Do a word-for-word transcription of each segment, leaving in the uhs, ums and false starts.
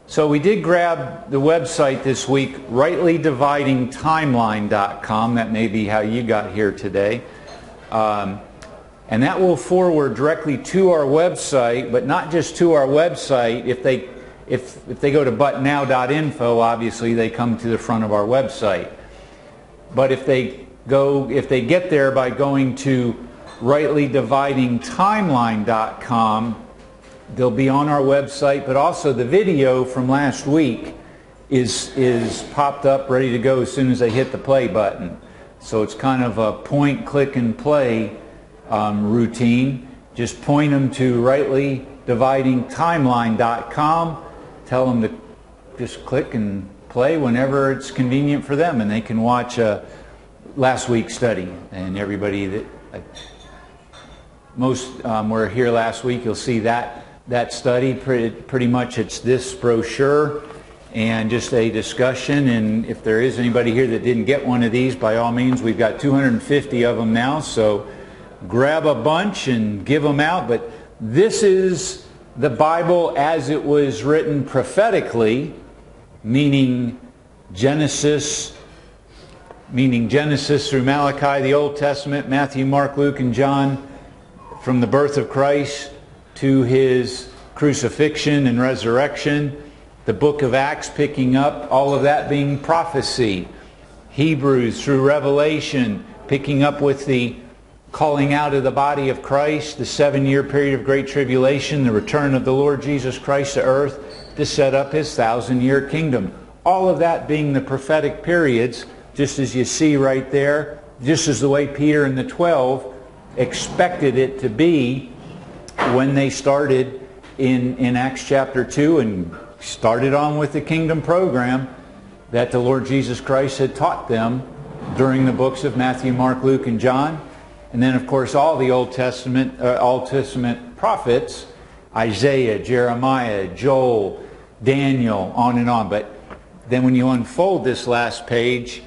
So we did grab the website this week, rightly dividing timeline dot com. That may be how you got here today. Um, and that will forward directly to our website, but not just to our website. If they, if, if they go to but now dot info, obviously they come to the front of our website. But if they go, if they get there by going to rightly dividing timeline dot com, they'll be on our website, but also the video from last week is is popped up ready to go as soon as they hit the play button. So it's kind of a point, click, and play um, routine. Just point them to rightly dividing timeline dot com. Tell them to just click and play whenever it's convenient for them, and they can watch uh, last week's study. And everybody that uh, most um, were here last week, you'll see that that study. Pretty, pretty much it's this brochure and just a discussion. And if there is anybody here that didn't get one of these, by all means, we've got two hundred fifty of them now. So grab a bunch and give them out. But this is the Bible as it was written prophetically, meaning Genesis, meaning Genesis through Malachi, the Old Testament, Matthew, Mark, Luke, and John, from the birth of Christ to his crucifixion and resurrection. The book of Acts picking up, all of that being prophecy. Hebrews through Revelation picking up with the calling out of the body of Christ, the seven-year period of great tribulation, the return of the Lord Jesus Christ to earth to set up his thousand-year kingdom. All of that being the prophetic periods, just as you see right there, just as the way Peter and the twelve expected it to be when they started in, in Acts chapter two and started on with the kingdom program that the Lord Jesus Christ had taught them during the books of Matthew, Mark, Luke, and John. And then, of course, all the Old Testament, uh, Old Testament prophets, Isaiah, Jeremiah, Joel, Daniel, on and on. But then when you unfold this last page,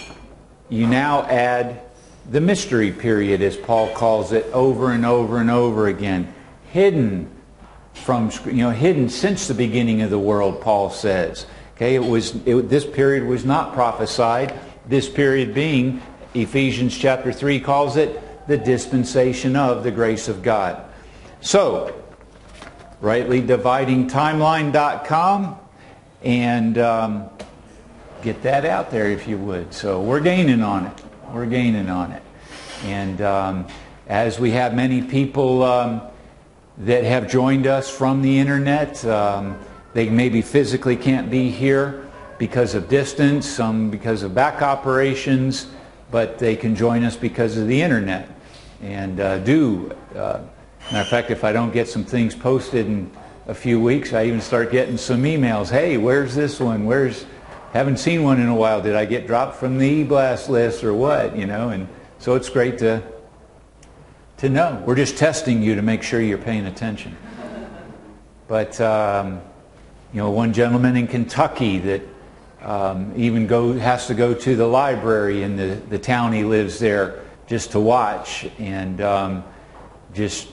you now add the mystery period, as Paul calls it, over and over and over again. Hidden from, you know, hidden since the beginning of the world, Paul says. Okay, it was it, this period was not prophesied. This period being, Ephesians chapter three calls it, the dispensation of the grace of God. So, rightly dividing timeline dot com, and um, get that out there if you would. So we're gaining on it. We're gaining on it. And um, as we have many people um, that have joined us from the internet, um, they maybe physically can't be here because of distance, some because of back operations, but they can join us because of the internet. And uh, do, uh, matter of fact, if I don't get some things posted in a few weeks, I even start getting some emails. Hey, where's this one? Where's, haven't seen one in a while. Did I get dropped from the e-blast list or what? You know, and so it's great to to know. We're just testing you to make sure you're paying attention. But um, you know, one gentleman in Kentucky that um, even go has to go to the library in the the town he lives there just to watch, and um, just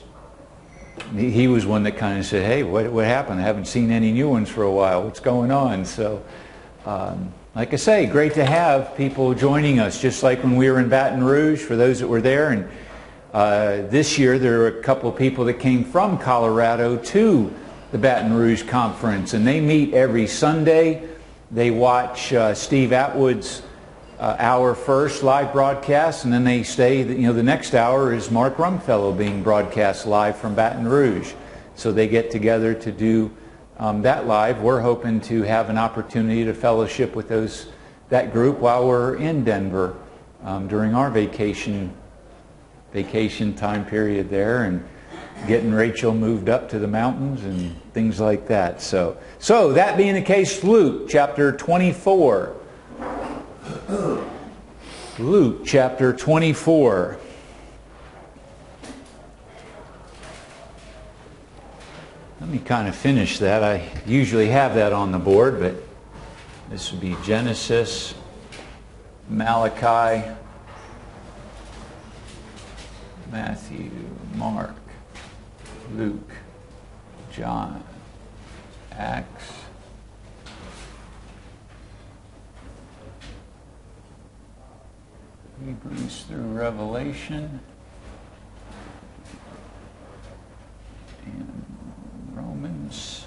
he was one that kind of said, "Hey, what what happened? I haven't seen any new ones for a while. What's going on?" So. Um, like I say, great to have people joining us, just like when we were in Baton Rouge, for those that were there. And uh, this year there were a couple of people that came from Colorado to the Baton Rouge conference, and they meet every Sunday. They watch uh, Steve Atwood's uh, hour first live broadcast, and then they stay, you know, the next hour is Mark Rumfellow being broadcast live from Baton Rouge. So they get together to do Um, that live. We're hoping to have an opportunity to fellowship with those that group while we're in Denver um, during our vacation vacation time period there, and getting Rachel moved up to the mountains and things like that. So, so that being the case, Luke chapter twenty-four. Luke chapter twenty-four. Let me kind of finish that. I usually have that on the board, but this would be Genesis, Malachi, Matthew, Mark, Luke, John, Acts, Hebrews through Revelation. And Romans.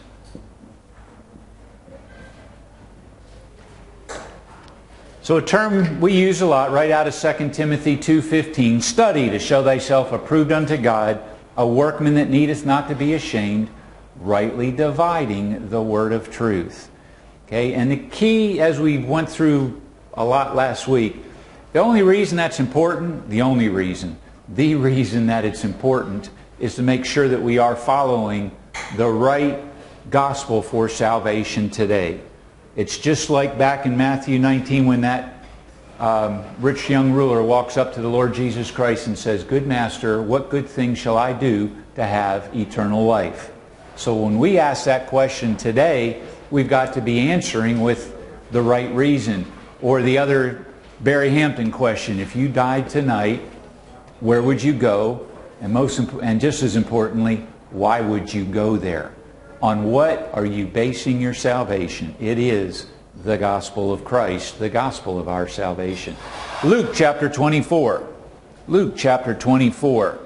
So a term we use a lot right out of Second Timothy two fifteen, study to show thyself approved unto God, a workman that needeth not to be ashamed, rightly dividing the word of truth. Okay, and the key, as we went through a lot last week, the only reason that's important, the only reason, the reason that it's important is to make sure that we are following the right gospel for salvation today. It's just like back in Matthew nineteen when that um, rich young ruler walks up to the Lord Jesus Christ and says, "Good Master, what good thing shall I do to have eternal life?" So when we ask that question today, we've got to be answering with the right reason. Or the other Barry Hampton question, if you died tonight, where would you go? And most imp- and just as importantly, why would you go there? On what are you basing your salvation? It is the gospel of Christ, the gospel of our salvation. Luke chapter twenty-four. Luke chapter twenty-four.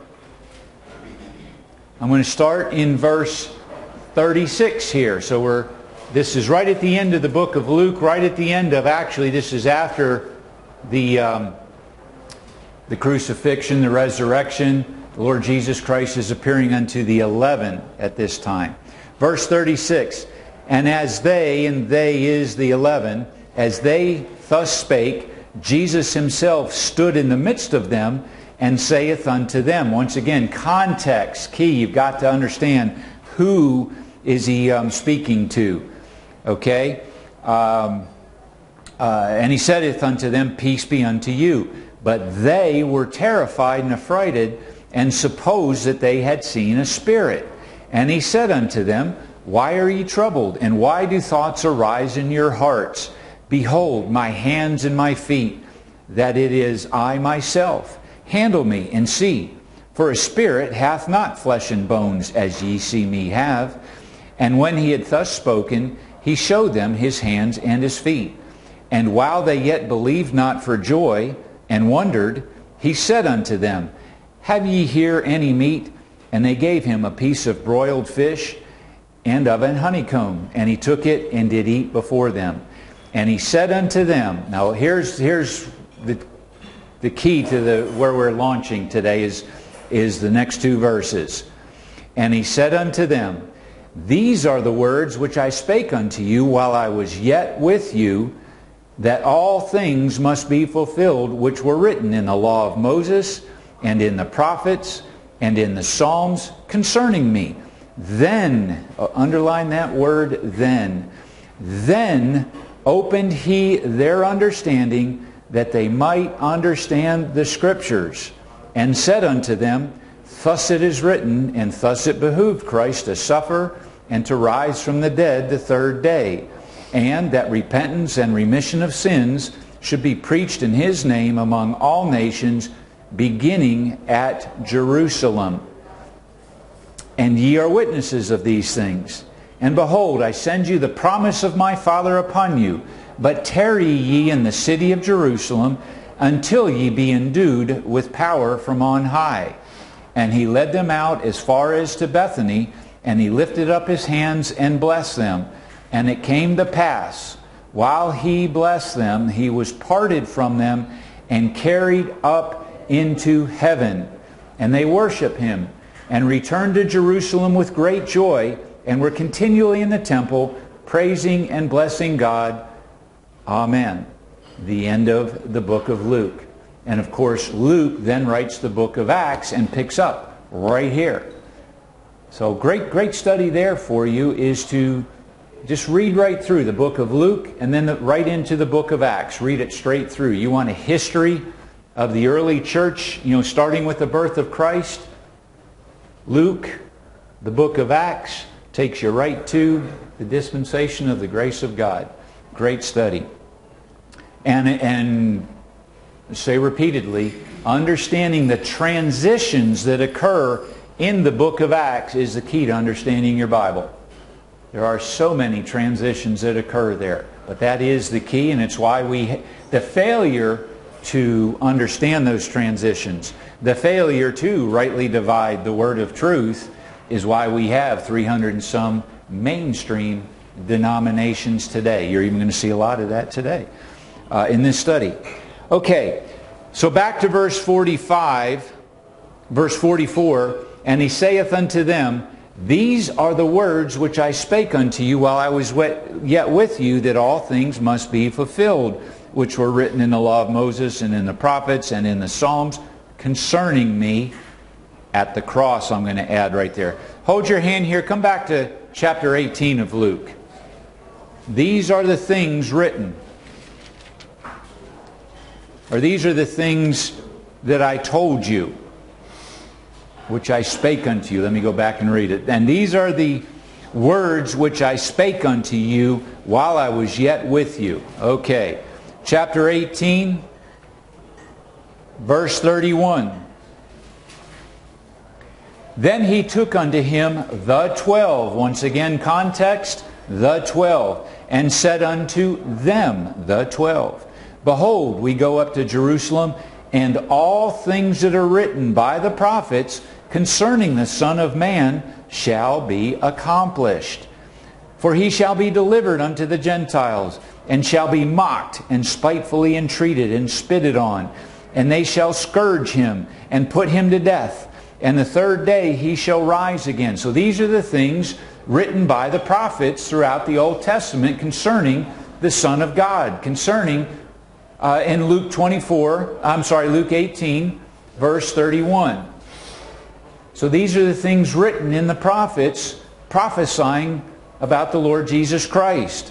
I'm going to start in verse thirty-six here. So we're this is right at the end of the book of Luke, right at the end of, actually this is after the um, the crucifixion, the resurrection. The Lord Jesus Christ is appearing unto the eleven at this time. Verse thirty-six, and as they, and they is the eleven, as they thus spake, Jesus himself stood in the midst of them, and saith unto them. Once again, context, key. You've got to understand who is he um, speaking to. Okay? Um, uh, and he saith unto them, Peace be unto you. But they were terrified and affrighted, and supposed that they had seen a spirit. And he said unto them, Why are ye troubled? And why do thoughts arise in your hearts? Behold, my hands and my feet, that it is I myself. Handle me, and see. For a spirit hath not flesh and bones, as ye see me have. And when he had thus spoken, he showed them his hands and his feet. And while they yet believed not for joy, and wondered, he said unto them, Have ye here any meat? And they gave him a piece of broiled fish, and of an honeycomb. And he took it, and did eat before them. And he said unto them, now here's here's the the key to the where we're launching today is, is the next two verses. And he said unto them, These are the words which I spake unto you while I was yet with you, that all things must be fulfilled which were written in the law of Moses, and in the prophets, and in the Psalms concerning me. Then, uh, underline that word, then. Then opened he their understanding, that they might understand the Scriptures, and said unto them, Thus it is written, and thus it behooved Christ to suffer, and to rise from the dead the third day, and that repentance and remission of sins should be preached in his name among all nations, beginning at Jerusalem. And ye are witnesses of these things. And behold, I send you the promise of my Father upon you. But tarry ye in the city of Jerusalem, until ye be endued with power from on high. And he led them out as far as to Bethany, and he lifted up his hands and blessed them. And it came to pass, while he blessed them, he was parted from them, and carried up into heaven. And they worship him, and returned to Jerusalem with great joy, and were continually in the temple, praising and blessing God. Amen. The end of the book of Luke. And of course, Luke then writes the book of Acts and picks up right here. So great, great study there for you is to just read right through the book of Luke and then the, right into the book of Acts. Read it straight through. You want a history of the early church, you know, starting with the birth of Christ. Luke, the book of Acts, takes you right to the dispensation of the grace of God. Great study. And, and say repeatedly, understanding the transitions that occur in the book of Acts is the key to understanding your Bible. There are so many transitions that occur there. But that is the key, and it's why we, the failure to understand those transitions. The failure to rightly divide the word of truth is why we have three hundred and some mainstream denominations today. You're even going to see a lot of that today uh, in this study. Okay, so back to verse forty-five, verse forty-four, and he saith unto them, These are the words which I spake unto you while I was yet with you, that all things must be fulfilled, which were written in the law of Moses and in the prophets and in the Psalms concerning me. At the cross, I'm going to add right there. Hold your hand here. Come back to chapter eighteen of Luke. These are the things written. Or these are the things that I told you, which I spake unto you. Let me go back and read it. And these are the words which I spake unto you while I was yet with you. Okay. Chapter eighteen, verse thirty-one. Then he took unto him the twelve. Once again, context, the twelve. And said unto them, the twelve, Behold, we go up to Jerusalem, and all things that are written by the prophets concerning the Son of Man shall be accomplished. For he shall be delivered unto the Gentiles, and shall be mocked, and spitefully entreated, and spitted on. And they shall scourge him, and put him to death. And the third day he shall rise again. So these are the things written by the prophets throughout the Old Testament concerning the Son of God. Concerning, uh, in Luke twenty-four, I'm sorry, Luke eighteen, verse thirty-one. So these are the things written in the prophets prophesying about the Lord Jesus Christ.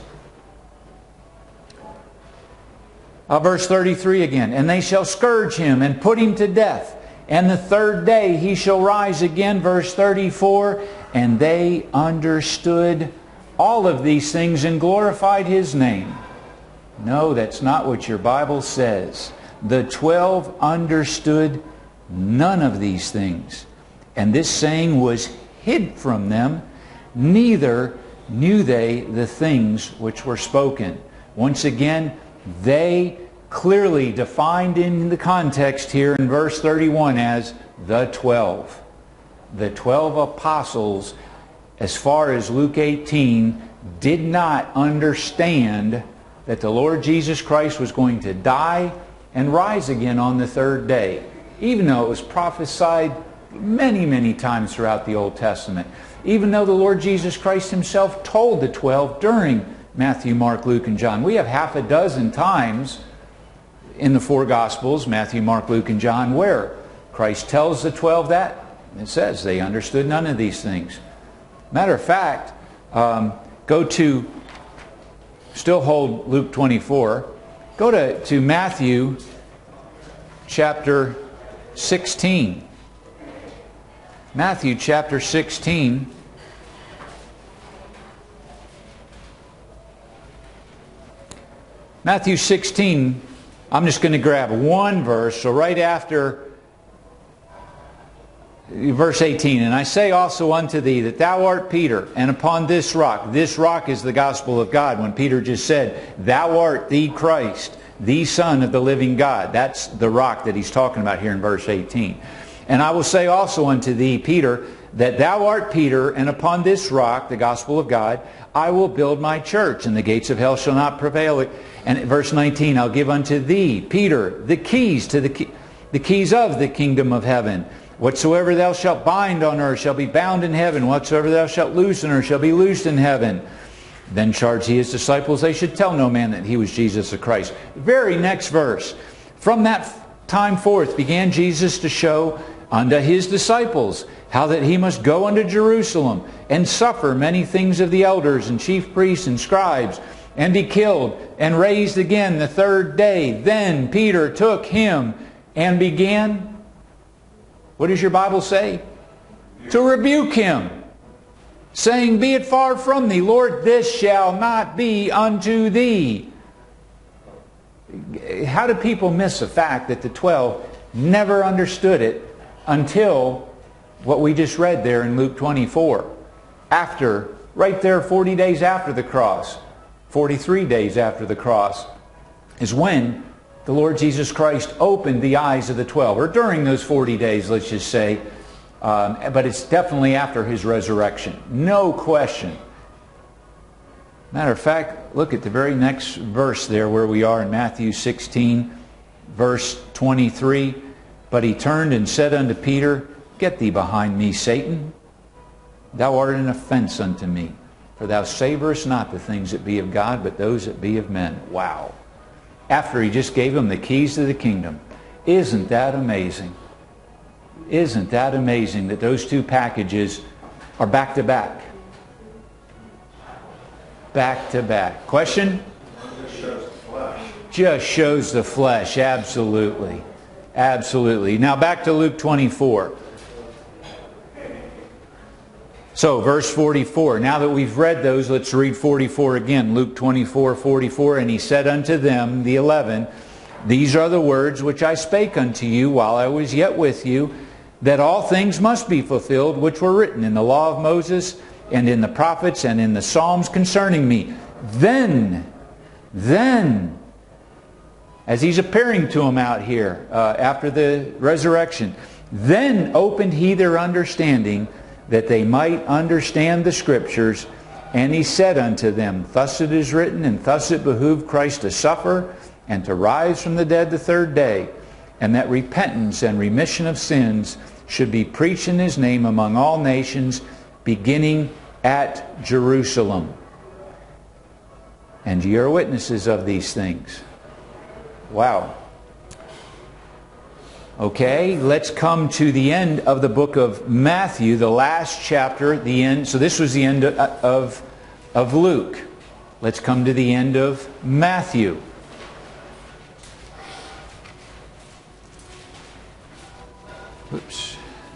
Uh, verse thirty-three again. And they shall scourge him and put him to death. And the third day he shall rise again. Verse thirty-four. And they understood all of these things and glorified his name. No, that's not what your Bible says. The twelve understood none of these things. And this saying was hid from them, neither knew they the things which were spoken. Once again, they clearly defined in the context here in verse thirty-one as the twelve. The twelve apostles, as far as Luke eighteen, did not understand that the Lord Jesus Christ was going to die and rise again on the third day, even though it was prophesied many, many times throughout the Old Testament. Even though the Lord Jesus Christ himself told the twelve during Matthew, Mark, Luke, and John. We have half a dozen times in the four Gospels, Matthew, Mark, Luke, and John, where Christ tells the twelve that. It says they understood none of these things. Matter of fact, um, go to, still hold Luke twenty-four, go to, to Matthew chapter sixteen. Matthew chapter sixteen. Matthew sixteen, I'm just going to grab one verse. So right after verse eighteen, and I say also unto thee that thou art Peter, and upon this rock, this rock is the gospel of God. When Peter just said, thou art the Christ, the Son of the living God. That's the rock that he's talking about here in verse eighteen. And I will say also unto thee, Peter, that thou art Peter, and upon this rock, the gospel of God, I will build my church, and the gates of hell shall not prevail. And verse nineteen, I'll give unto thee, Peter, the keys to the key, the keys of the kingdom of heaven. Whatsoever thou shalt bind on earth shall be bound in heaven. Whatsoever thou shalt loose on earth shall be loosed in heaven. Then charged he his disciples they should tell no man that he was Jesus the Christ. Very next verse. From that time forth began Jesus to show unto his disciples how that he must go unto Jerusalem and suffer many things of the elders and chief priests and scribes, and be killed and raised again the third day. Then Peter took him and began, what does your Bible say? To rebuke him, saying, Be it far from thee, Lord, this shall not be unto thee. How do people miss the fact that the twelve never understood it until what we just read there in Luke twenty-four? After, right there forty days after the cross, forty-three days after the cross, is when the Lord Jesus Christ opened the eyes of the twelve, or during those forty days, let's just say. Um, but it's definitely after his resurrection. No question. Matter of fact, look at the very next verse there where we are in Matthew sixteen, verse twenty-three. But he turned and said unto Peter, Get thee behind me, Satan. Thou art an offense unto me. For thou savorest not the things that be of God, but those that be of men. Wow. After he just gave him the keys to the kingdom. Isn't that amazing? Isn't that amazing that those two packages are back to back? Back to back. Question? Just shows the flesh. Just shows the flesh. Absolutely. Absolutely. Now back to Luke twenty-four. So verse forty-four. Now that we've read those, let's read forty-four again. Luke twenty-four, forty-four. And he said unto them, the eleven, These are the words which I spake unto you while I was yet with you, that all things must be fulfilled which were written in the law of Moses and in the prophets and in the Psalms concerning me. Then, then, as he's appearing to them out here uh, after the resurrection, then opened he their understanding that they might understand the Scriptures. And he said unto them, Thus it is written, and thus it behooved Christ to suffer and to rise from the dead the third day, and that repentance and remission of sins should be preached in his name among all nations, beginning at Jerusalem. And ye are witnesses of these things. Wow. Okay, let's come to the end of the book of Matthew, the last chapter, the end. So this was the end of, of, of Luke. Let's come to the end of Matthew. Oops.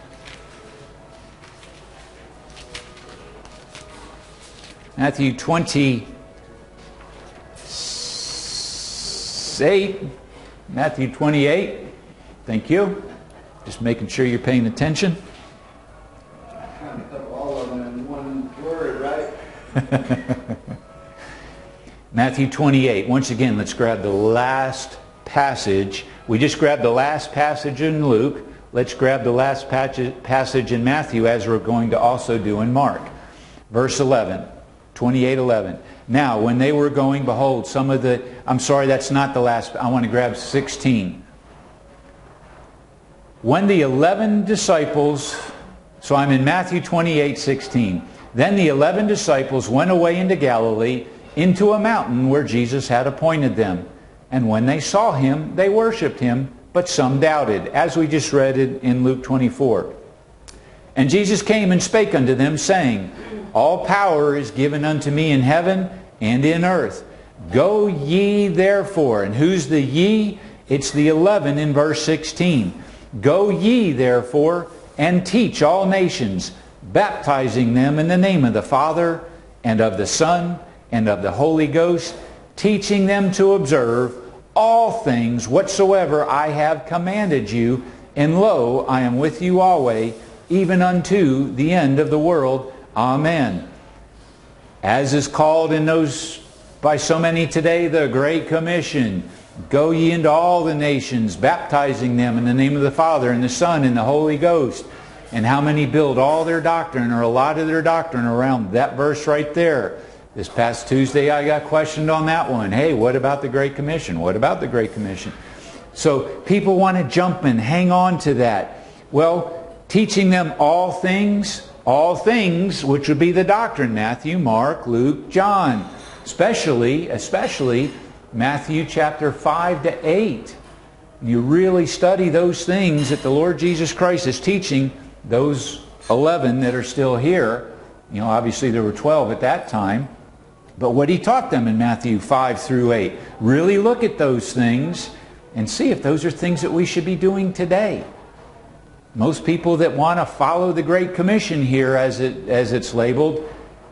Matthew twenty-eight. Matthew twenty-eight. Thank you. Just making sure you're paying attention. Trying to put all of them in one word, right? Matthew twenty-eight. Once again, let's grab the last passage. We just grabbed the last passage in Luke. Let's grab the last passage in Matthew, as we're going to also do in Mark. Verse eleven. twenty-eight eleven. Now, when they were going, behold, some of the... I'm sorry, that's not the last... I want to grab sixteen. When the eleven disciples... So I'm in Matthew twenty-eight sixteen. Then the eleven disciples went away into Galilee, into a mountain where Jesus had appointed them. And when they saw him, they worshipped him, but some doubted, as we just read it in Luke twenty-four. And Jesus came and spake unto them, saying, All power is given unto me in heaven and in earth. Go ye therefore. And who's the ye? It's the eleven in verse sixteen. Go ye therefore and teach all nations, baptizing them in the name of the Father and of the Son and of the Holy Ghost, teaching them to observe all things whatsoever I have commanded you. And lo, I am with you always, even unto the end of the world. Amen. As is called in those by so many today, the Great Commission. Go ye into all the nations, baptizing them in the name of the Father and the Son and the Holy Ghost. And how many build all their doctrine, or a lot of their doctrine, around that verse right there? This past Tuesday I got questioned on that one. Hey, what about the Great Commission? What about the Great Commission? So people want to jump and hang on to that. Well, teaching them all things, all things, which would be the doctrine, Matthew, Mark, Luke, John. Especially, especially Matthew chapter five to eight. You really study those things that the Lord Jesus Christ is teaching those eleven that are still here. You know, obviously there were twelve at that time. But what he taught them in Matthew five through eight. Really look at those things and see if those are things that we should be doing today. Most people that want to follow the Great Commission here, as it as it's labeled,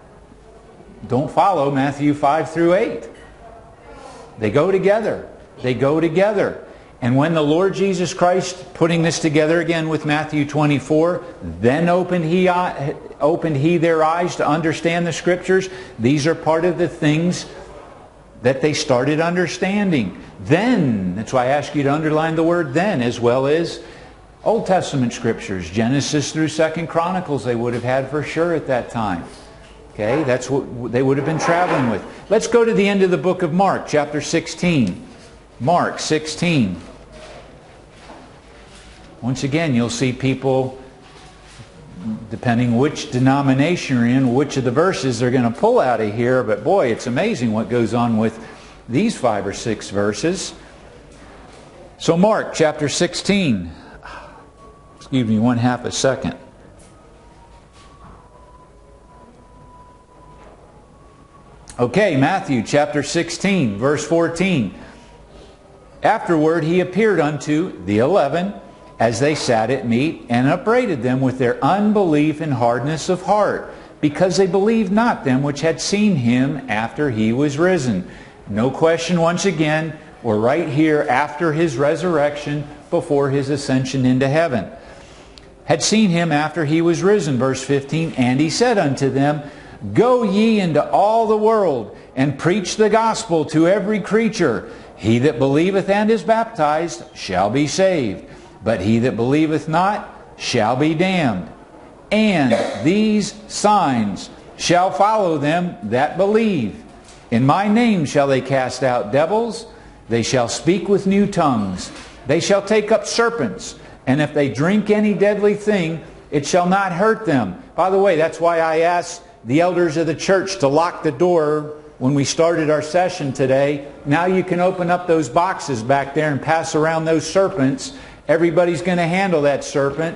don't follow Matthew five through eight. They go together. They go together. And when the Lord Jesus Christ, putting this together again with Matthew twenty-four, then opened he, opened he their eyes to understand the Scriptures. These are part of the things that they started understanding. Then, that's why I ask you to underline the word then, as well as Old Testament scriptures, Genesis through Second Chronicles, they would have had for sure at that time. Okay, that's what they would have been traveling with. Let's go to the end of the book of Mark, chapter sixteen. Mark sixteen. Once again, you'll see people, depending which denomination you're in, which of the verses they're going to pull out of here. But boy, it's amazing what goes on with these five or six verses. So Mark chapter sixteen. Excuse me one half a second. Okay, Matthew chapter sixteen, verse fourteen. Afterward he appeared unto the eleven as they sat at meat, and upbraided them with their unbelief and hardness of heart, because they believed not them which had seen him after he was risen. No question once again, we're right here after his resurrection, before his ascension into heaven. Had seen him after he was risen, verse fifteen, and he said unto them, Go ye into all the world, and preach the gospel to every creature. He that believeth and is baptized shall be saved, but he that believeth not shall be damned. And these signs shall follow them that believe. In my name shall they cast out devils. They shall speak with new tongues. They shall take up serpents. And if they drink any deadly thing, it shall not hurt them. By the way, that's why I asked the elders of the church to lock the door when we started our session today. Now you can open up those boxes back there and pass around those serpents. Everybody's going to handle that serpent.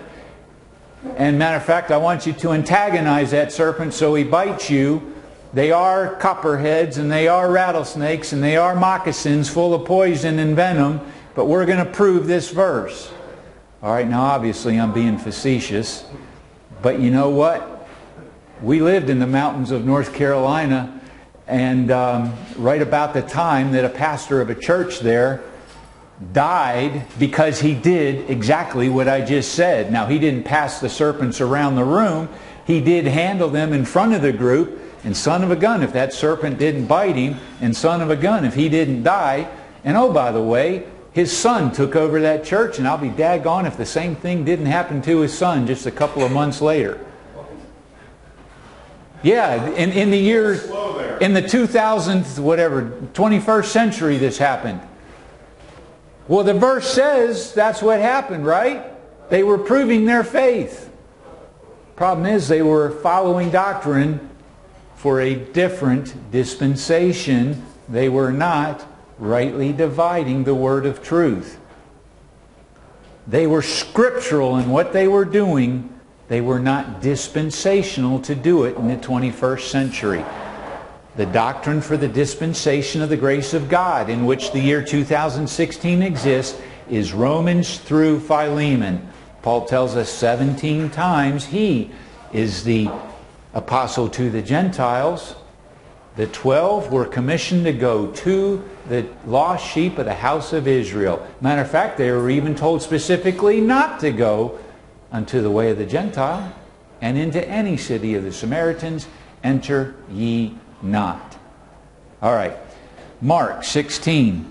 And matter of fact, I want you to antagonize that serpent so he bites you. They are copperheads, and they are rattlesnakes, and they are moccasins full of poison and venom. But we're going to prove this verse. All right, now obviously I'm being facetious. But you know what? We lived in the mountains of North Carolina, and um, right about the time that a pastor of a church there died because he did exactly what I just said. Now, he didn't pass the serpents around the room. He did handle them in front of the group. And son of a gun, if that serpent didn't bite him, and son of a gun, if he didn't die. And oh, by the way, his son took over that church, and I'll be daggone if the same thing didn't happen to his son just a couple of months later. Yeah, in, in the year, in the two thousandth, whatever, twenty-first century this happened. Well, the verse says that's what happened, right? They were proving their faith. Problem is, they were following doctrine for a different dispensation. They were not rightly dividing the word of truth. They were scriptural in what they were doing. They were not dispensational to do it in the twenty-first century. The doctrine for the dispensation of the grace of God, in which the year two thousand sixteen exists, is Romans through Philemon. Paul tells us seventeen times he is the apostle to the Gentiles. The twelve were commissioned to go to the lost sheep of the house of Israel. Matter of fact, they were even told specifically not to go unto the way of the Gentile, and into any city of the Samaritans enter ye not. All right. Mark sixteen.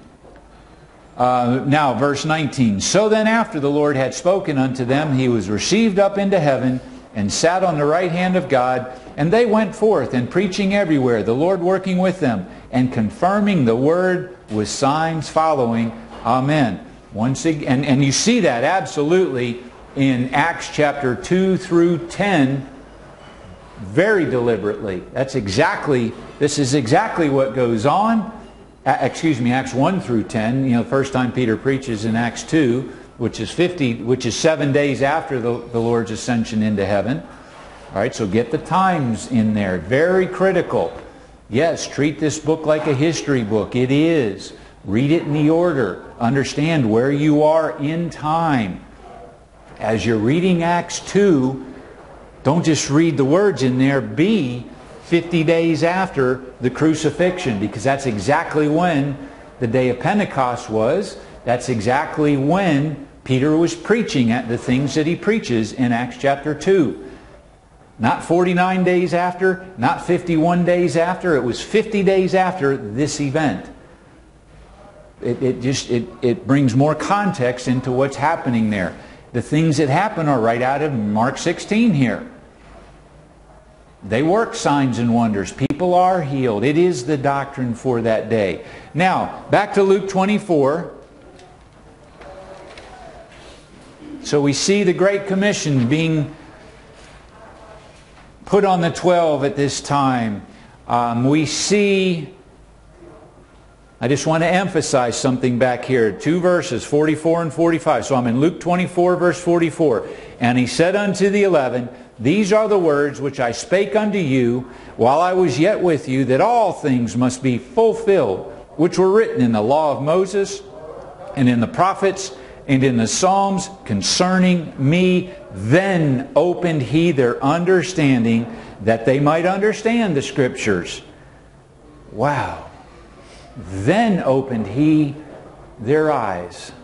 Uh, now, verse nineteen. So then after the Lord had spoken unto them, he was received up into heaven, and sat on the right hand of God. And they went forth, and preaching everywhere, the Lord working with them, and confirming the word with signs following. Amen. Once again, and, and you see that absolutely in Acts chapter two through ten, very deliberately. That's exactly, this is exactly what goes on. Uh, excuse me, Acts one through ten. You know, the first time Peter preaches in Acts two, which is fifty, which is seven days after the, the Lord's ascension into heaven. All right, so get the times in there. Very critical. Yes, treat this book like a history book. It is. Read it in the order. Understand where you are in time. As you're reading Acts two, don't just read the words in there. Be fifty days after the crucifixion, because that's exactly when the day of Pentecost was. That's exactly when Peter was preaching at the things that he preaches in Acts chapter two. Not forty-nine days after, not fifty-one days after. It was fifty days after this event. It, it just it, it brings more context into what's happening there. The things that happen are right out of Mark sixteen here. They work signs and wonders. People are healed. It is the doctrine for that day. Now, back to Luke twenty-four. So we see the Great Commission being put on the twelve at this time. Um, we see, I just want to emphasize something back here. Two verses, forty-four and forty-five. So I'm in Luke twenty-four, verse forty-four. And he said unto the eleven, These are the words which I spake unto you while I was yet with you, that all things must be fulfilled, which were written in the law of Moses, and in the prophets, and in the Psalms concerning me. Then opened he their understanding, that they might understand the Scriptures. Wow. Then opened he their eyes.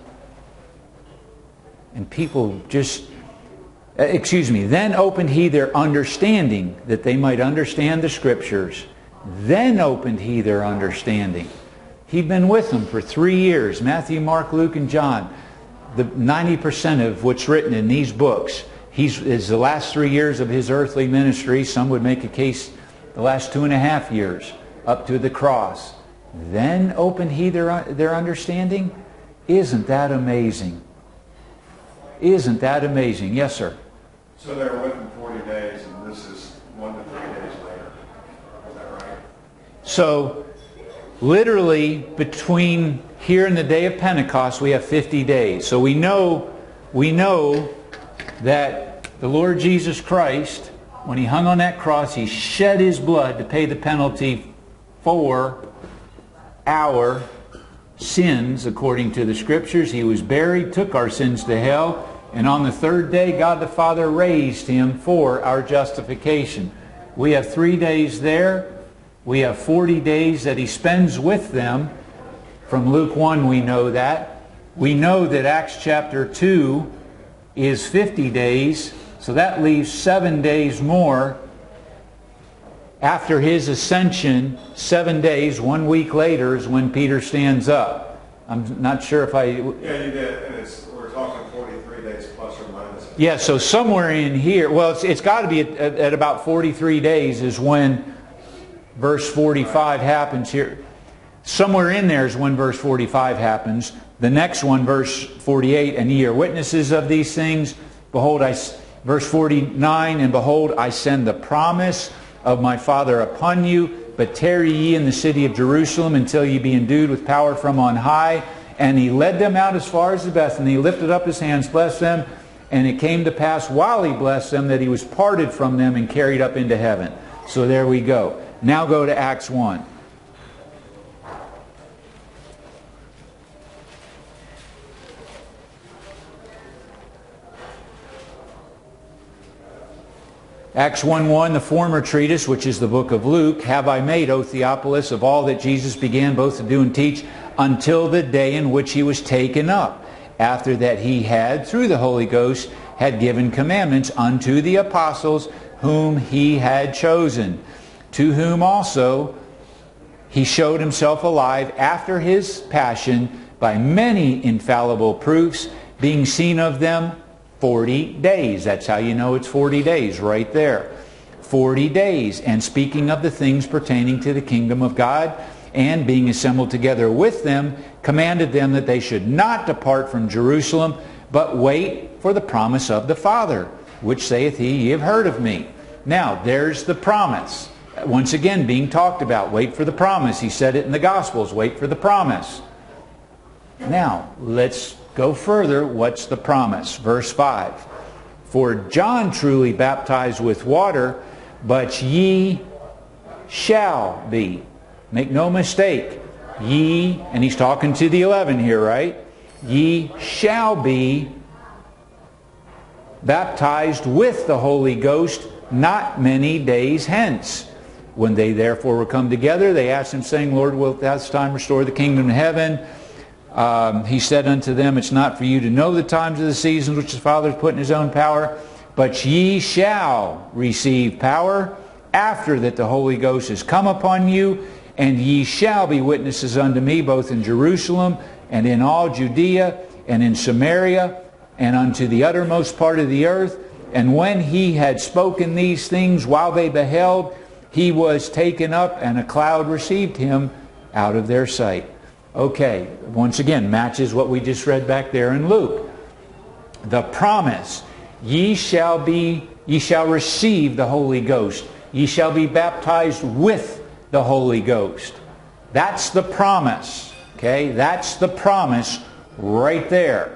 And people just, excuse me, then opened he their understanding, that they might understand the Scriptures. Then opened he their understanding. He'd been with them for three years. Matthew, Mark, Luke, and John. The ninety percent of what's written in these books, he's is the last three years of his earthly ministry. Some would make a case the last two and a half years, up to the cross. Then opened he their, their understanding? Isn't that amazing? Isn't that amazing? Yes, sir. So they were with him forty days, and this is one to three days later. Is that right? So, literally, between here and the day of Pentecost, we have fifty days. So we know, we know that the Lord Jesus Christ, when He hung on that cross, He shed His blood to pay the penalty for our sins, according to the Scriptures. He was buried, took our sins to hell, and on the third day, God the Father raised Him for our justification. We have three days there. We have forty days that He spends with them. From Luke one we know that. We know that Acts chapter two is fifty days, so that leaves seven days more. After His ascension, seven days, one week later is when Peter stands up. I'm not sure if I... Yeah, you did, and it's, we're talking forty-three days plus or minus. Yeah, so somewhere in here, well, it's, it's got to be at, at, at about forty-three days is when verse forty-five happens here. Somewhere in there is when verse forty-five happens. The next one, verse forty-eight, and ye are witnesses of these things. Behold, I, verse forty-nine, and behold, I send the promise of my Father upon you, but tarry ye in the city of Jerusalem until ye be endued with power from on high. And He led them out as far as the Bethany. He lifted up His hands, blessed them, and it came to pass while He blessed them that He was parted from them and carried up into heaven. So there we go. Now go to Acts one. Acts one one, the former treatise, which is the book of Luke, have I made, O Theophilus, of all that Jesus began both to do and teach, until the day in which He was taken up, after that He had, through the Holy Ghost, had given commandments unto the apostles whom He had chosen, to whom also He showed Himself alive after His passion by many infallible proofs, being seen of them forty days. That's how you know it's forty days, right there. forty days. And speaking of the things pertaining to the kingdom of God, and being assembled together with them, commanded them that they should not depart from Jerusalem, but wait for the promise of the Father, which saith He, Ye have heard of me. Now, there's the promise. Once again, being talked about. Wait for the promise. He said it in the Gospels. Wait for the promise. Now, let's go further. What's the promise? Verse five. For John truly baptized with water, but ye shall be. Make no mistake. Ye, and he's talking to the eleven here, right? Ye shall be baptized with the Holy Ghost not many days hence. When they therefore were come together, they asked Him, saying, Lord, wilt thou this time restore the kingdom to heaven? Um, he said unto them, It's not for you to know the times of the seasons which the Father has put in His own power, But ye shall receive power after that the Holy Ghost is come upon you, and ye shall be witnesses unto me both in Jerusalem and in all Judea and in Samaria and unto the uttermost part of the earth. And when he had spoken these things, while they beheld, he was taken up, and a cloud received him out of their sight. Okay, once again, matches what we just read back there in Luke. The promise, ye shall be, ye shall receive the Holy Ghost. Ye shall be baptized with the Holy Ghost. That's the promise. Okay, that's the promise right there.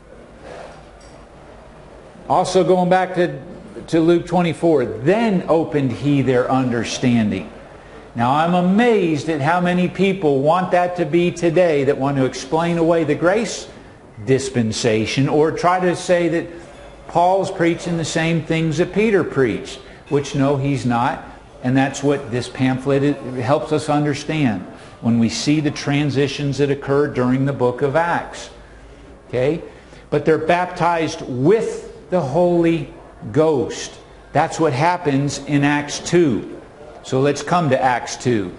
Also going back to, to Luke twenty-four, then opened he their understanding. Now I'm amazed at how many people want that to be today, that want to explain away the grace dispensation, or try to say that Paul's preaching the same things that Peter preached, which no, he's not. And that's what this pamphlet it helps us understand when we see the transitions that occur during the book of Acts. Okay? But they're baptized with the Holy Ghost. That's what happens in Acts two. So let's come to Acts two.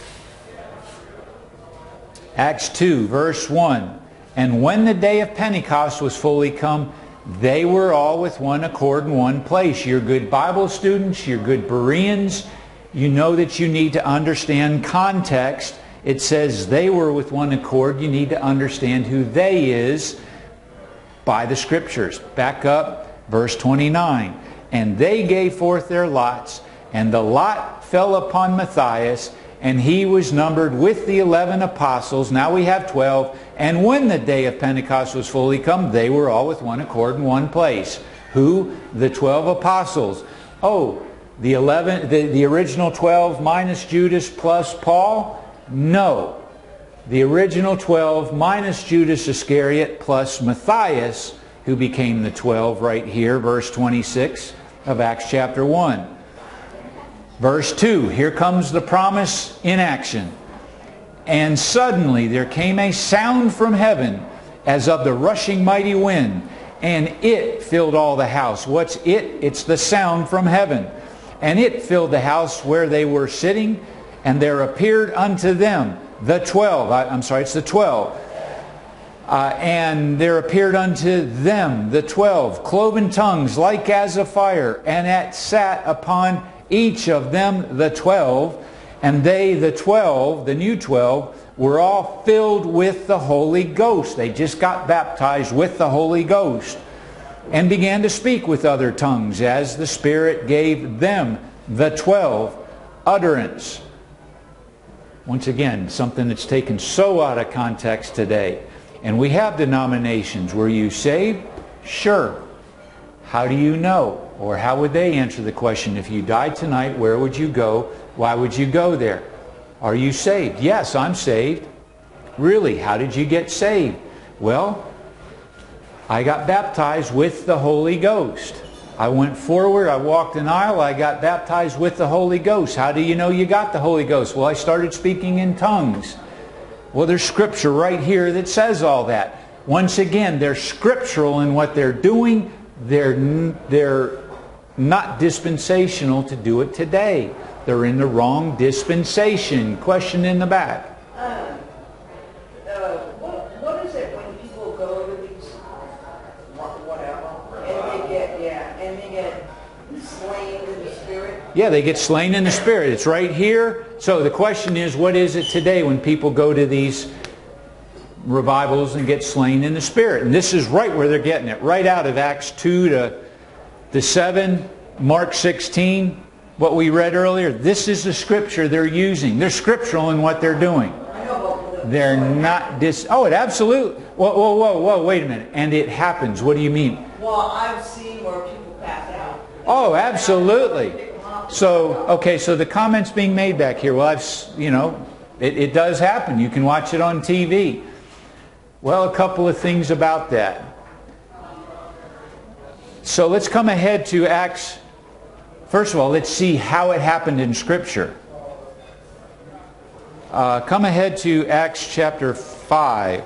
Acts two, verse one. And when the day of Pentecost was fully come, they were all with one accord in one place. You're good Bible students, you're good Bereans. You know that you need to understand context. It says they were with one accord. You need to understand who they is by the Scriptures. Back up, verse twenty-nine. And they gave forth their lots, and the lot fell upon Matthias, and he was numbered with the eleven apostles. Now we have twelve. And when the day of Pentecost was fully come, they were all with one accord in one place. Who? The twelve apostles. Oh, the eleven, the, the original twelve minus Judas plus Paul? No. The original twelve minus Judas Iscariot plus Matthias, who became the twelve right here, verse twenty-six of Acts chapter one. Verse two, here comes the promise in action. And suddenly there came a sound from heaven as of the rushing mighty wind, and it filled all the house. What's it? It's the sound from heaven. And it filled the house where they were sitting, and there appeared unto them the twelve. I, I'm sorry, it's the twelve. Uh, and there appeared unto them the twelve cloven tongues like as of fire, and it sat upon each of them the twelve. And they, the twelve, the new twelve, were all filled with the Holy Ghost. They just got baptized with the Holy Ghost, and began to speak with other tongues as the Spirit gave them, the twelve, utterance. Once again, something that's taken so out of context today. And we have denominations. Were you saved? Sure. How do you know? Or how would they answer the question, if you died tonight, where would you go? Why would you go there? Are you saved? Yes, I'm saved. Really? How did you get saved? Well, I got baptized with the Holy Ghost. I went forward, I walked an aisle, I got baptized with the Holy Ghost. How do you know you got the Holy Ghost? Well, I started speaking in tongues. Well, there's scripture right here that says all that. Once again, they're scriptural in what they're doing. They're, they're not dispensational to do it today. They're in the wrong dispensation. Question in the back. Uh, uh, what, what is it when people go to these, whatever, and they get, yeah, and they get slain in the Spirit? Yeah, they get slain in the Spirit. It's right here. So the question is, what is it today when people go to these revivals and get slain in the Spirit? And this is right where they're getting it. Right out of Acts two to, to seven, Mark sixteen. What we read earlier, this is the scripture they're using. They're scriptural in what they're doing. They're not dis... Oh, it absolutely... Whoa, whoa, whoa, whoa, wait a minute. And it happens. What do you mean? Well, I've seen where people pass out. Oh, absolutely. So, okay, so the comments being made back here, well, I've, you know, it, it does happen. You can watch it on T V. Well, a couple of things about that. So let's come ahead to Acts... First of all, let's see how it happened in Scripture. Uh, come ahead to Acts chapter five.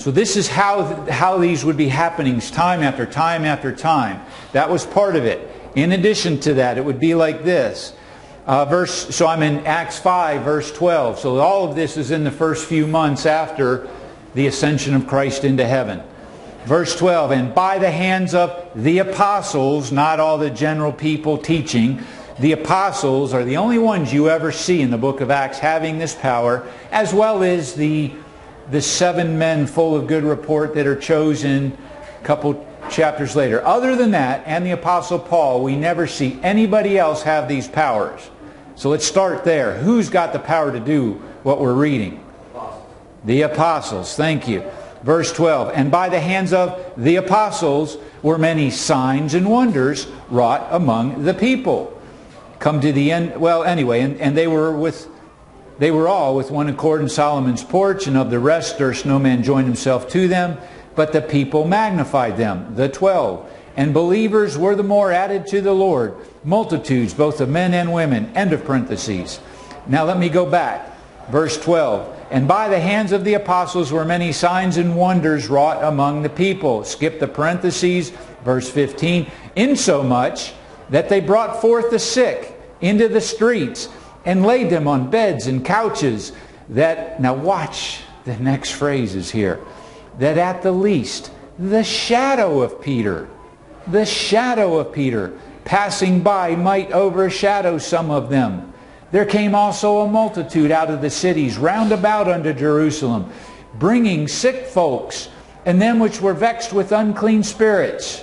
So this is how, how these would be happening time after time after time. That was part of it. In addition to that, it would be like this. Uh, verse, so I'm in Acts five, verse twelve. So all of this is in the first few months after the ascension of Christ into heaven. Verse twelve, and by the hands of the apostles, not all the general people teaching, the apostles are the only ones you ever see in the book of Acts having this power, as well as the, the seven men full of good report that are chosen a couple chapters later. Other than that, and the apostle Paul, we never see anybody else have these powers. So let's start there. Who's got the power to do what we're reading? Apostles. The apostles. Thank you. Verse twelve, and by the hands of the apostles were many signs and wonders wrought among the people. Come to the end. Well, anyway, and, and they were with, they were all with one accord in Solomon's porch, and of the rest durst no man join himself to them, but the people magnified them, the twelve. And believers were the more added to the Lord, multitudes both of men and women. End of parentheses. Now let me go back. Verse twelve. And by the hands of the apostles were many signs and wonders wrought among the people. Skip the parentheses. Verse fifteen. Insomuch that they brought forth the sick into the streets and laid them on beds and couches. That, now watch the next phrases here. That at the least, the shadow of Peter, the shadow of Peter, passing by might overshadow some of them. There came also a multitude out of the cities round about unto Jerusalem, bringing sick folks, and them which were vexed with unclean spirits,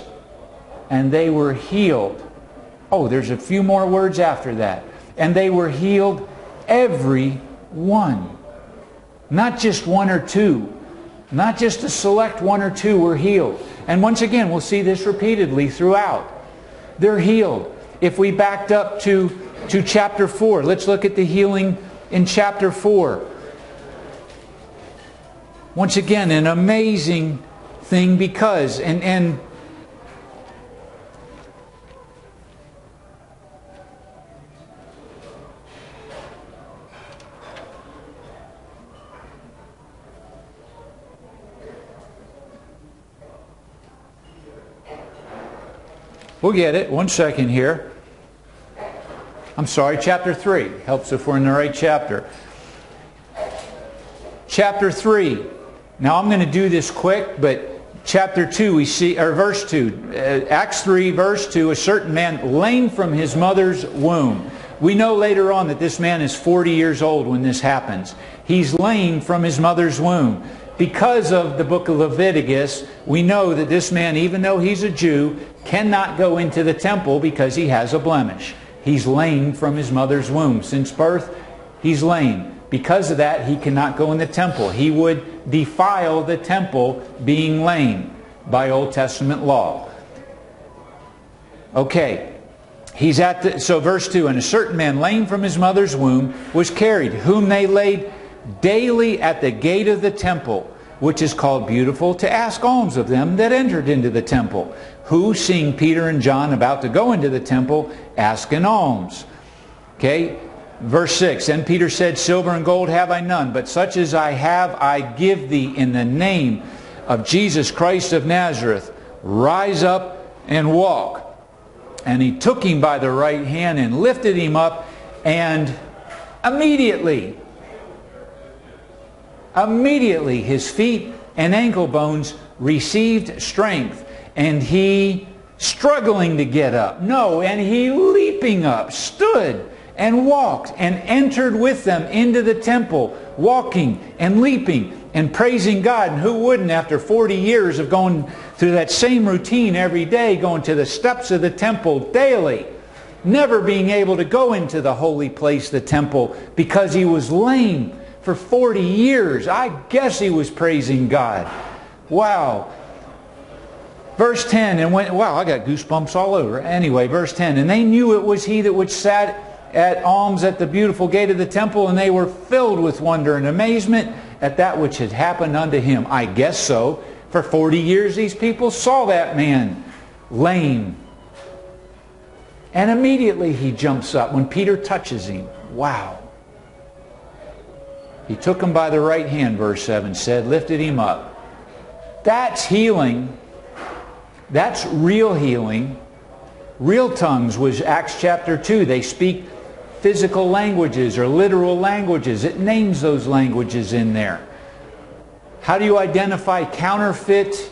and they were healed. Oh, there's a few more words after that. And they were healed, every one. Not just one or two. Not just a select one or two were healed. And once again, we'll see this repeatedly throughout. They're healed. If we backed up to, to chapter four, let's look at the healing in chapter four. Once again, an amazing thing because, and, and we'll get it. One second here. I'm sorry, chapter three. Helps if we're in the right chapter. Chapter three. Now I'm going to do this quick, but chapter two we see, or verse two. Uh, Acts three, verse two, a certain man lame from his mother's womb. We know later on that this man is forty years old when this happens. He's lame from his mother's womb. Because of the book of Leviticus, we know that this man, even though he's a Jew, cannot go into the temple because he has a blemish. He's lame from his mother's womb. Since birth, he's lame. Because of that, he cannot go in the temple. He would defile the temple being lame by Old Testament law. Okay. He's at the, so verse two, and a certain man lame from his mother's womb was carried, whom they laid daily at the gate of the temple, which is called Beautiful, to ask alms of them that entered into the temple, who, seeing Peter and John about to go into the temple, asked an alms. Okay, verse six, and Peter said, silver and gold have I none, but such as I have I give thee in the name of Jesus Christ of Nazareth. Rise up and walk. And he took him by the right hand and lifted him up, and immediately, Immediately his feet and ankle bones received strength, and he, struggling to get up, no, and he leaping up, stood and walked and entered with them into the temple, walking and leaping and praising God. And who wouldn't after forty years of going through that same routine every day, going to the steps of the temple daily, never being able to go into the holy place, the temple, because he was lame for forty years. I guess he was praising God. Wow. Verse ten, and when, wow, I got goosebumps all over. Anyway, verse ten, and they knew it was he that which sat at alms at the beautiful gate of the temple, and they were filled with wonder and amazement at that which had happened unto him. I guess so. For forty years these people saw that man lame. And immediately he jumps up when Peter touches him. Wow. He took him by the right hand, verse seven said, lifted him up. That's healing. That's real healing. Real tongues was Acts chapter two. They speak physical languages or literal languages. It names those languages in there. How do you identify counterfeit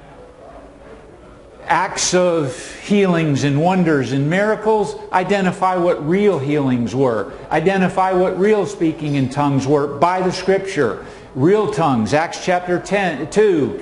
acts of healings and wonders and miracles? Identify what real healings were. Identify what real speaking in tongues were by the Scripture. Real tongues, Acts chapter ten, two.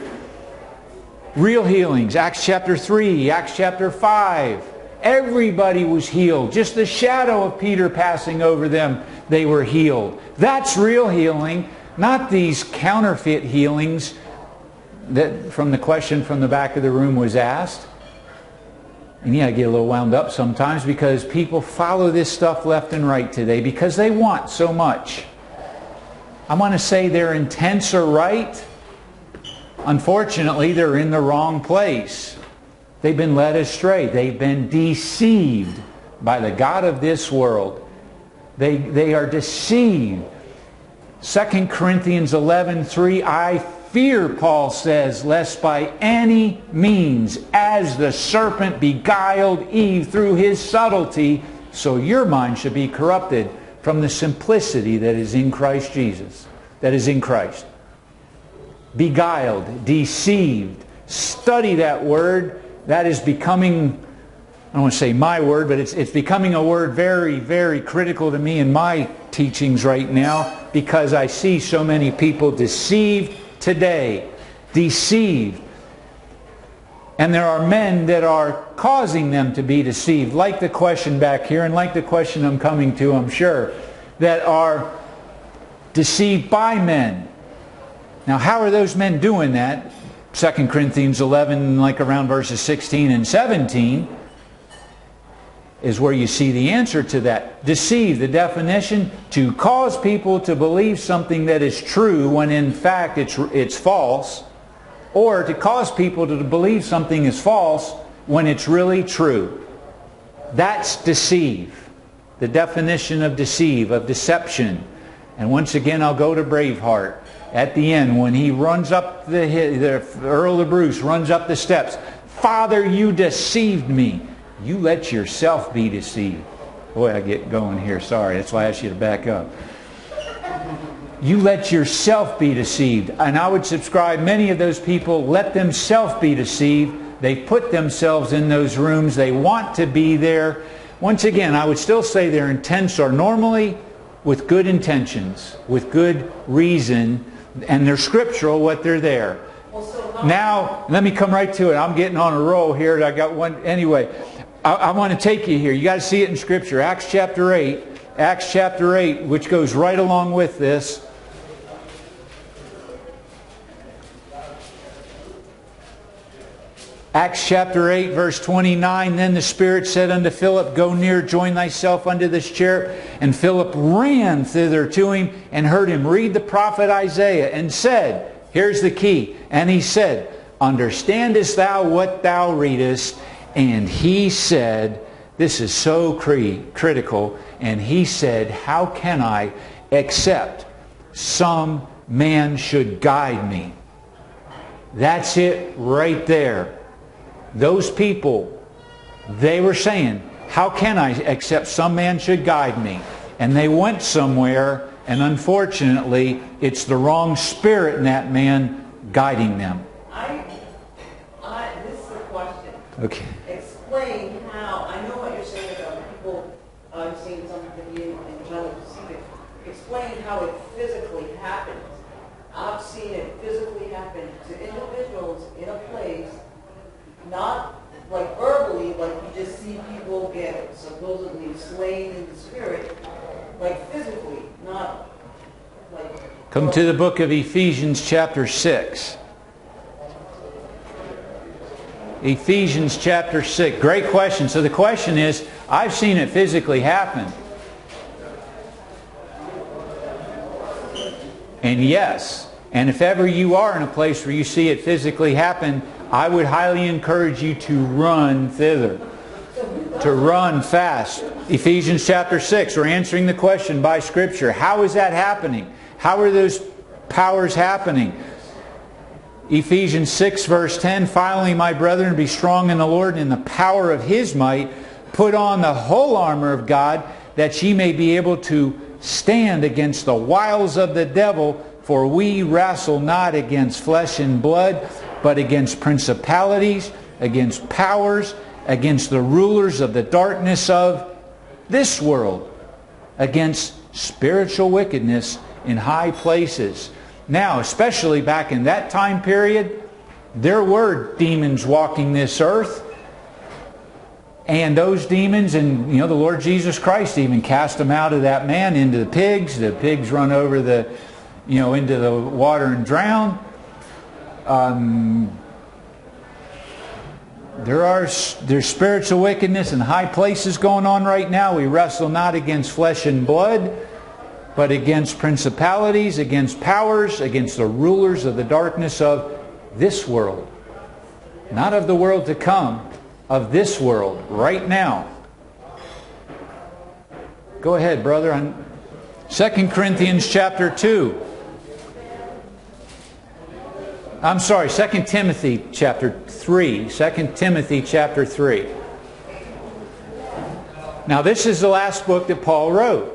Real healings, Acts chapter three, Acts chapter five. Everybody was healed. Just the shadow of Peter passing over them, they were healed. That's real healing, not these counterfeit healings that from the question from the back of the room was asked. And yeah, I get a little wound up sometimes because people follow this stuff left and right today because they want so much. I want to say their intents are right. Unfortunately, they're in the wrong place. They've been led astray. They've been deceived by the god of this world. They, they are deceived. Second Corinthians eleven three, I fear, Paul says, lest by any means, as the serpent beguiled Eve through his subtlety, so your mind should be corrupted from the simplicity that is in Christ Jesus, that is in Christ. Beguiled, deceived. Study that word. That is becoming, I don't want to say my word, but it's, it's becoming a word very, very critical to me in my teachings right now because I see so many people deceived today. Deceived. And there are men that are causing them to be deceived, like the question back here and like the question I'm coming to, I'm sure, that are deceived by men. Now, how are those men doing that? Second Corinthians eleven, like around verses sixteen and seventeen, is where you see the answer to that. Deceive, the definition, to cause people to believe something that is true when in fact it's, it's false, or to cause people to believe something is false when it's really true. That's deceive. The definition of deceive, of deception. And once again, I'll go to Braveheart. At the end, when he runs up the, the Earl of Bruce runs up the steps, Father, you deceived me. You let yourself be deceived. Boy, I get going here. Sorry, that's why I asked you to back up. You let yourself be deceived. And I would subscribe, many of those people let themselves be deceived. They put themselves in those rooms. They want to be there. Once again, I would still say their intents are normally with good intentions, with good reason, and they're scriptural what they're there. Well, so Now, let me come right to it. I'm getting on a roll here. I got one. Anyway, I, I want to take you here. You got to see it in Scripture. Acts chapter eight. Acts chapter eight, which goes right along with this. Acts chapter eight, verse twenty-nine, Then the Spirit said unto Philip, Go near, join thyself unto this chariot. And Philip ran thither to him, and heard him read the prophet Isaiah, and said, here's the key, and he said, Understandest thou what thou readest? And he said, this is so cre- critical, and he said, How can I, except some man should guide me? That's it right there. Those people, they were saying, how can I except some man should guide me? And they went somewhere, and unfortunately, it's the wrong spirit in that man guiding them. I, I, this is the question. Okay. Explain how, I know what you're saying about people uh, seeing something in and trying to deceive it. Explain how it physically happens. I've seen it physically happen to individuals in a place, not like verbally, like you just see people get supposedly slain in the spirit, like physically, not like... Come to the book of Ephesians chapter six. Ephesians chapter six. Great question. So the question is, I've seen it physically happen. And yes, and if ever you are in a place where you see it physically happen, I would highly encourage you to run thither. To run fast. Ephesians chapter six. We're answering the question by Scripture. How is that happening? How are those powers happening? Ephesians six verse ten, finally, my brethren, be strong in the Lord and in the power of His might. Put on the whole armor of God, that ye may be able to stand against the wiles of the devil. For we wrestle not against flesh and blood, but against principalities, against powers, against the rulers of the darkness of this world, against spiritual wickedness in high places. Now, especially back in that time period, there were demons walking this earth. And those demons, and you know, the Lord Jesus Christ even cast them out of that man into the pigs. The pigs run over the, you know, into the water and drown. Um, there are there's spiritual wickedness in high places going on right now. We wrestle not against flesh and blood, but against principalities, against powers, against the rulers of the darkness of this world. Not of the world to come, of this world, right now. Go ahead, brother. Second Corinthians chapter two. I'm sorry, Second Timothy chapter three. Second Timothy chapter three. Now this is the last book that Paul wrote.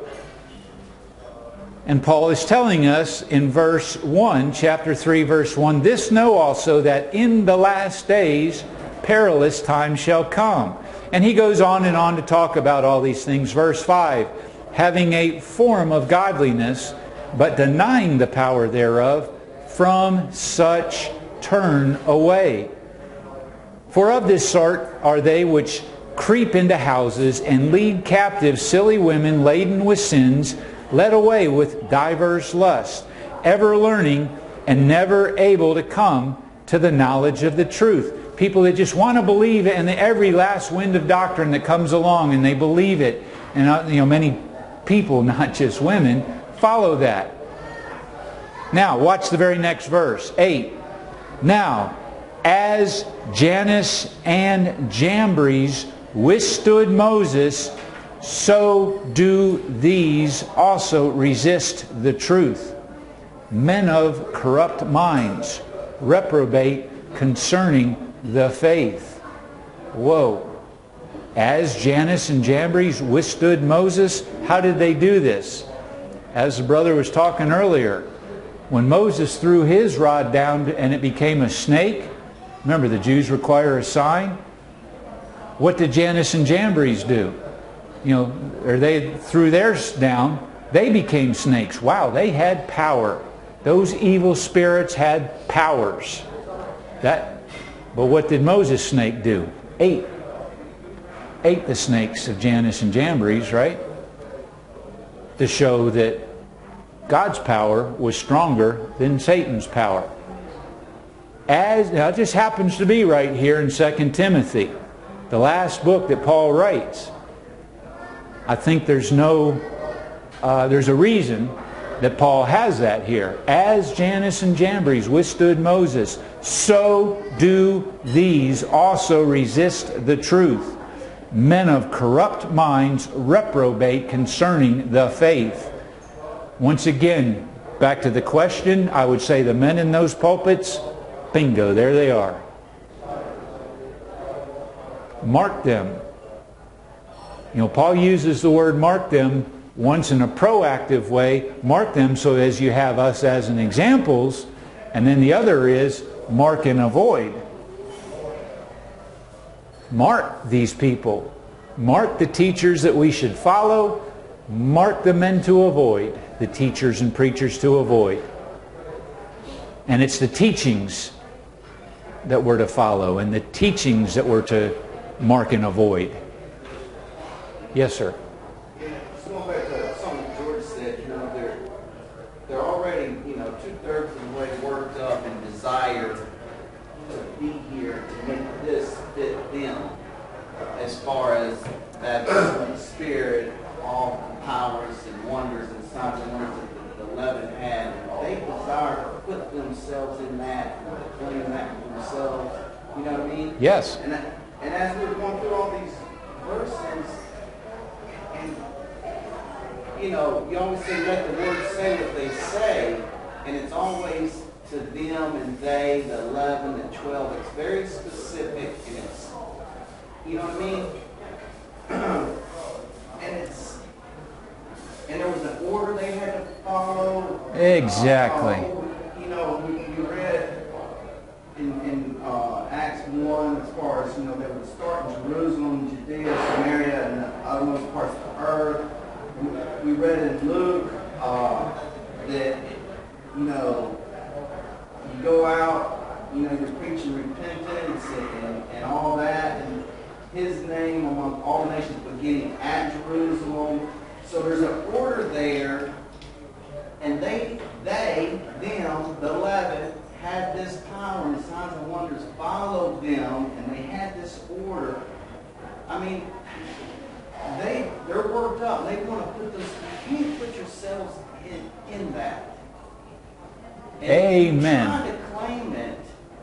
And Paul is telling us in verse one, chapter three, verse one, this know also that in the last days perilous times shall come. And he goes on and on to talk about all these things. Verse five, having a form of godliness, but denying the power thereof, from such turn away. For of this sort are they which creep into houses and lead captive silly women laden with sins, led away with divers lusts, ever learning and never able to come to the knowledge of the truth. People that just want to believe it, and every last wind of doctrine that comes along, and they believe it. And you know, many people, not just women, follow that. Now, watch the very next verse, eight. Now, as Jannes and Jambres withstood Moses, so do these also resist the truth. Men of corrupt minds, reprobate concerning the faith. Whoa. As Jannes and Jambres withstood Moses, how did they do this? As the brother was talking earlier, when Moses threw his rod down and it became a snake, remember the Jews require a sign. What did Jannes and Jambres do? You know, or they threw theirs down, they became snakes. Wow, they had power. Those evil spirits had powers. That, but what did Moses' snake do? Ate. Ate the snakes of Jannes and Jambres, right? To show that God's power was stronger than Satan's power. As, now it just happens to be right here in Second Timothy, the last book that Paul writes. I think there's no, uh, there's a reason that Paul has that here. As Jannes and Jambres withstood Moses, so do these also resist the truth. Men of corrupt minds reprobate concerning the faith. Once again, back to the question, I would say the men in those pulpits, bingo, there they are. Mark them. You know, Paul uses the word mark them once in a proactive way. Mark them so as you have us as an examples, and then the other is mark and avoid. Mark these people. Mark the teachers that we should follow. Mark the men to avoid. The teachers and preachers to avoid. And it's the teachings that we're to follow, and the teachings that we're to mark and avoid. Yes, sir. Yeah, just going back to something George said, you know, they're they're already, you know, two-thirds of the way worked up and desire to be here to make this fit them, as far as that Holy Spirit, all the powers and wonders and signs and wonders that the eleven had. They desire to put themselves in that, and claim that for themselves. You know what I mean? Yes. And and as we're going through all these verses, and you know, you always say let the word say what they say, and it's always to them and they, the eleven, the twelve. It's very specific, and it's, you know what I mean? And it's, and there was an order they had to follow. Exactly. Uh, you know, we, we read in, in uh, Acts one, as far as, you know, they would start in Jerusalem, Judea, Samaria, and the uttermost parts of the earth. We, we read in Luke uh, that, you know, you go out, you know, you're preaching repentance and, and, and all that, and His name among all nations beginning at Jerusalem. So there's an order there, and they, they, them, the eleven, had this power, and signs and wonders followed them, and they had this order. I mean, they, they're worked up. They want to put this, you can't put yourselves in, in that. And Amen. Trying to claim it,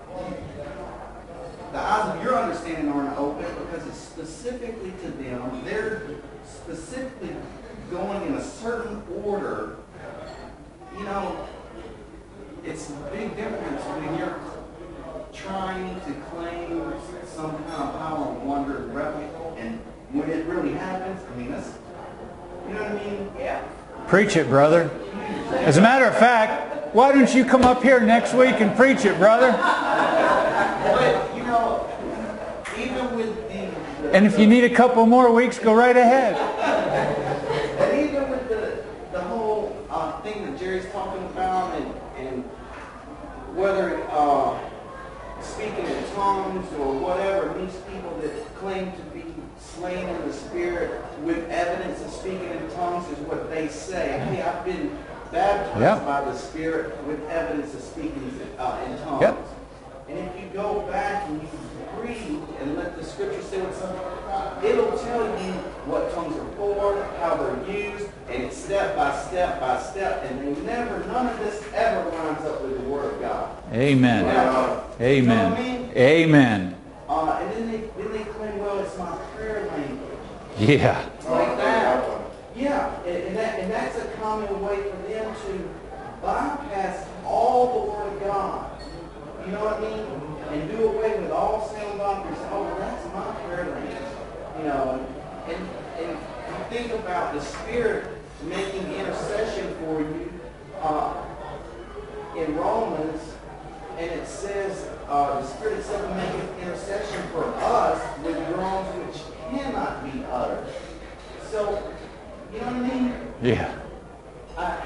the eyes of your understanding aren't open because it's specifically to them. They're specifically going in a certain order. You know, it's a big difference when you're trying to claim some kind of power and wonder and revel, and when it really happens, I mean, that's, you know what I mean? Yeah. Preach it, brother. As a matter of fact, why don't you come up here next week and preach it, brother? But, you know, even with the... the And if you need a couple more weeks, go right ahead. And even with the, the whole uh, thing that Jerry's talking about, and, and whether uh, speaking in tongues or whatever, these people that claim to be slain in the Spirit with evidence of speaking in tongues is what they say. Hey, I've been baptized Yep. by the Spirit with evidence of speaking uh, in tongues. Yep. And if you go back and you read and let the Scripture say what's up, it'll tell you what tongues are for, how they're used, and it's step by step by step, and they never, none of this ever lines up with the Word of God. Amen. Now, Amen. you know what I mean? Amen. Uh, and then they, then they claim, well, it's my prayer language. Yeah. Like that. Yeah, and, and, that, and that's a common way for them to bypass all the Word of God. You know what I mean? And do away with all sound doctrines. Oh, that's my prayer language. You know, and, and you think about the Spirit making intercession for you uh, in Romans, and it says uh, the Spirit itself making intercession for us with groans which cannot be uttered. So, you know what I mean? Yeah. I,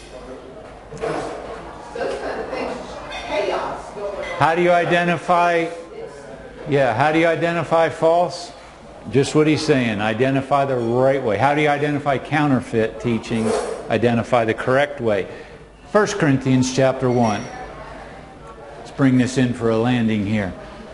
those kind of things, chaos going on. How do you identify, yeah, how do you identify false? Just what he's saying, identify the right way. How do you identify counterfeit teachings? Identify the correct way. First Corinthians chapter one. Let's bring this in for a landing here.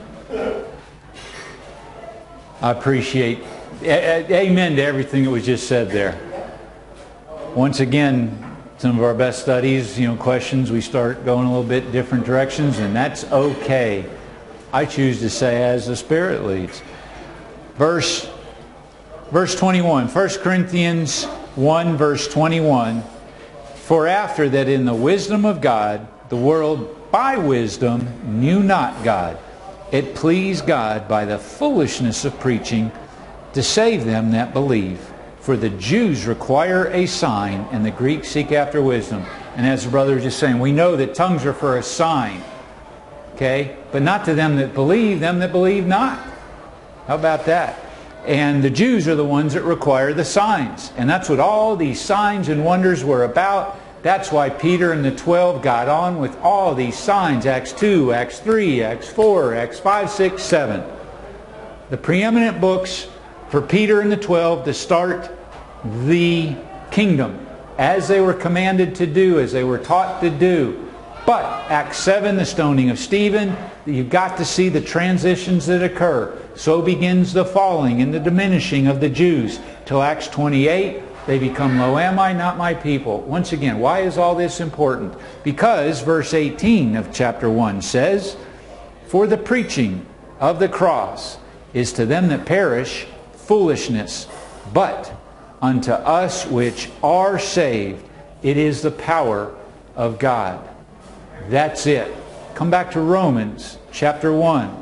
I appreciate, amen to everything that was just said there. Once again, some of our best studies, you know, questions, we start going a little bit different directions, and that's okay. I choose to say as the Spirit leads. Verse, verse twenty-one, First Corinthians one, verse twenty-one. For after that in the wisdom of God, the world by wisdom knew not God. It pleased God by the foolishness of preaching to save them that believe. For the Jews require a sign, and the Greeks seek after wisdom. And as the brother was just saying, we know that tongues are for a sign. Okay? But not to them that believe, them that believe not. How about that? And the Jews are the ones that require the signs. And that's what all these signs and wonders were about. That's why Peter and the twelve got on with all these signs. Acts two, Acts three, Acts four, Acts five, six, seven. The preeminent books for Peter and the twelve to start the kingdom as they were commanded to do, as they were taught to do. But Acts seven, the stoning of Stephen, you've got to see the transitions that occur. So begins the falling and the diminishing of the Jews. Till Acts twenty-eight, they become, lo am I, not my people. Once again, why is all this important? Because verse eighteen of chapter one says, for the preaching of the cross is to them that perish foolishness, but unto us which are saved, it is the power of God. That's it. Come back to Romans chapter one.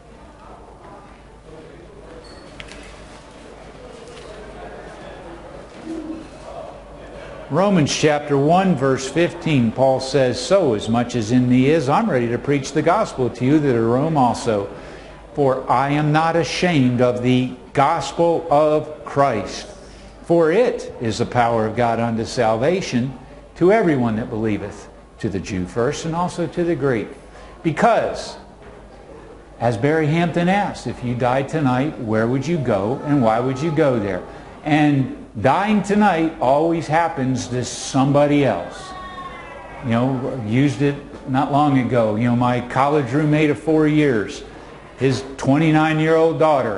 Romans chapter one verse fifteen, Paul says, "So as much as in me is, I'm ready to preach the gospel to you that are Rome also. For I am not ashamed of the gospel of Christ. For it is the power of God unto salvation to everyone that believeth, to the Jew first and also to the Greek." Because, as Barry Hampton asked, if you died tonight, where would you go and why would you go there? And dying tonight always happens to somebody else. You know, used it not long ago. You know, my college roommate of four years, his twenty-nine-year-old daughter,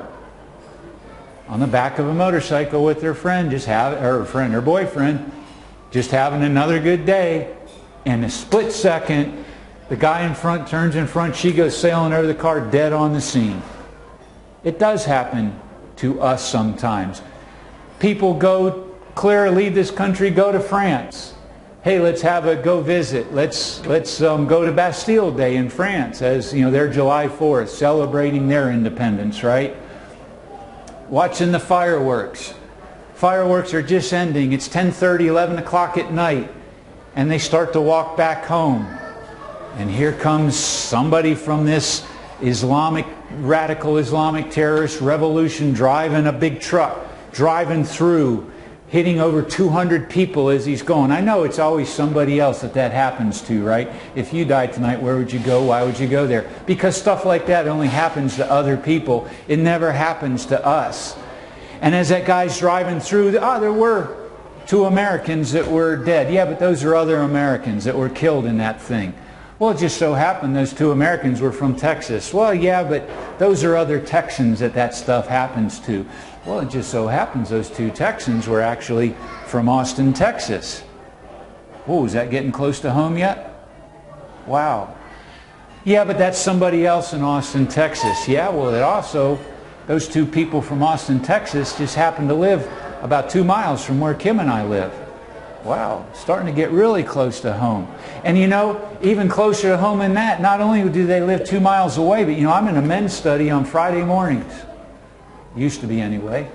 on the back of a motorcycle with her friend, just have her friend, her boyfriend, just having another good day. In a split second, the guy in front turns in front, she goes sailing over the car, dead on the scene. It does happen to us sometimes. People go clear, leave this country, go to France. Hey, let's have a go visit. Let's let's um, go to Bastille Day in France, as you know, their July fourth, celebrating their independence, right? Watching the fireworks. Fireworks are just ending. It's ten thirty, eleven o'clock at night, and they start to walk back home. And here comes somebody from this Islamic, radical Islamic terrorist revolution driving a big truck, driving through, hitting over two hundred people as he's going. I know it's always somebody else that that happens to, right? If you died tonight, where would you go? Why would you go there? Because stuff like that only happens to other people. It never happens to us. And as that guy's driving through, ah, there were two Americans that were dead. Yeah, but those are other Americans that were killed in that thing. Well, it just so happened those two Americans were from Texas. Well, yeah, but those are other Texans that that stuff happens to. Well, it just so happens those two Texans were actually from Austin, Texas. Oh, is that getting close to home yet? Wow. Yeah, but that's somebody else in Austin, Texas. Yeah, well, it also, those two people from Austin, Texas just happen to live about two miles from where Kim and I live. Wow, starting to get really close to home. And you know, even closer to home than that, not only do they live two miles away, but you know, I'm in a men's study on Friday mornings. Used to be anyway.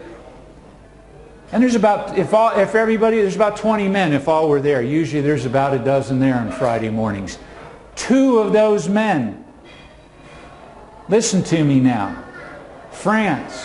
And there's about, if all, if everybody, there's about twenty men if all were there. Usually there's about a dozen there on Friday mornings. Two of those men, listen to me now, France,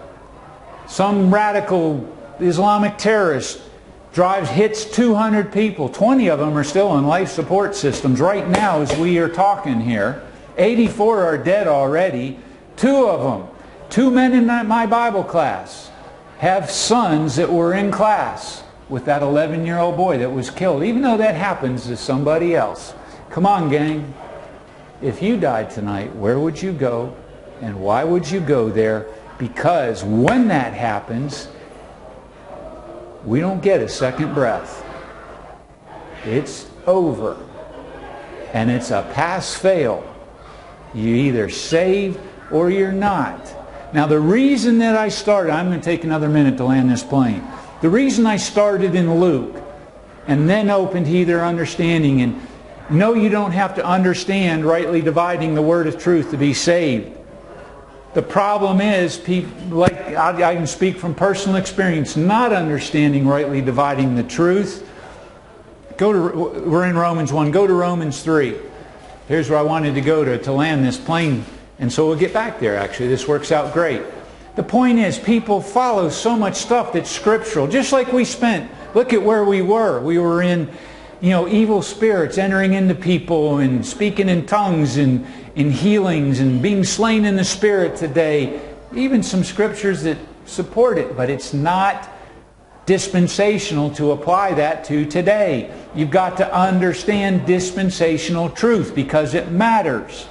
some radical Islamic terrorist drives, hits two hundred people. twenty of them are still on life support systems right now as we are talking here. eighty-four are dead already. Two of them, two men in my Bible class, have sons that were in class with that eleven-year-old boy that was killed, even though that happens to somebody else. Come on, gang. If you died tonight, where would you go and why would you go there? Because when that happens, we don't get a second breath. It's over. And it's a pass-fail. You're either saved or you're not. Now the reason that I started, I'm going to take another minute to land this plane. The reason I started in Luke and then opened to either understanding, and no, you don't have to understand rightly dividing the word of truth to be saved. The problem is, people, like I, I can speak from personal experience, not understanding rightly dividing the truth. Go to, we're in Romans one. Go to Romans three. Here's where I wanted to go to, to land this plane. And so we'll get back there, actually. This works out great. The point is, people follow so much stuff that's scriptural. Just like we spent, look at where we were. We were in, you know, evil spirits entering into people and speaking in tongues and in healings and being slain in the Spirit today. Even some scriptures that support it, but it's not dispensational to apply that to today. You've got to understand dispensational truth because it matters.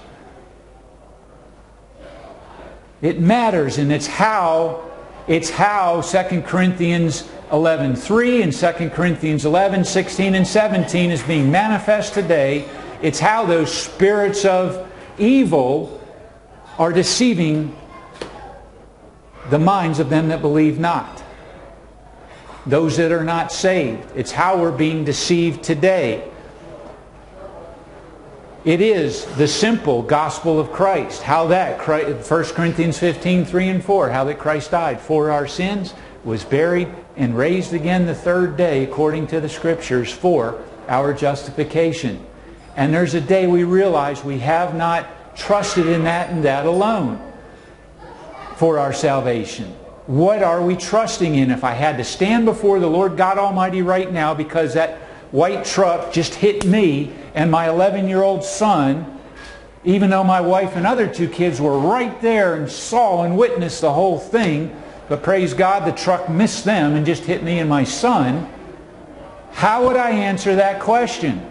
It matters, and it's how it's how Second Corinthians eleven three and Second Corinthians eleven sixteen and seventeen is being manifest today. It's how those spirits of evil are deceiving the minds of them that believe not. Those that are not saved. It's how we're being deceived today. It is the simple gospel of Christ. How that, First Corinthians fifteen, three and four, how that Christ died for our sins, was buried, and raised again the third day according to the Scriptures for our justification. And there's a day we realize we have not trusted in that and that alone for our salvation. What are we trusting in? If I had to stand before the Lord God Almighty right now because that white truck just hit me and my eleven-year-old son, even though my wife and other two kids were right there and saw and witnessed the whole thing, but praise God, the truck missed them and just hit me and my son, how would I answer that question?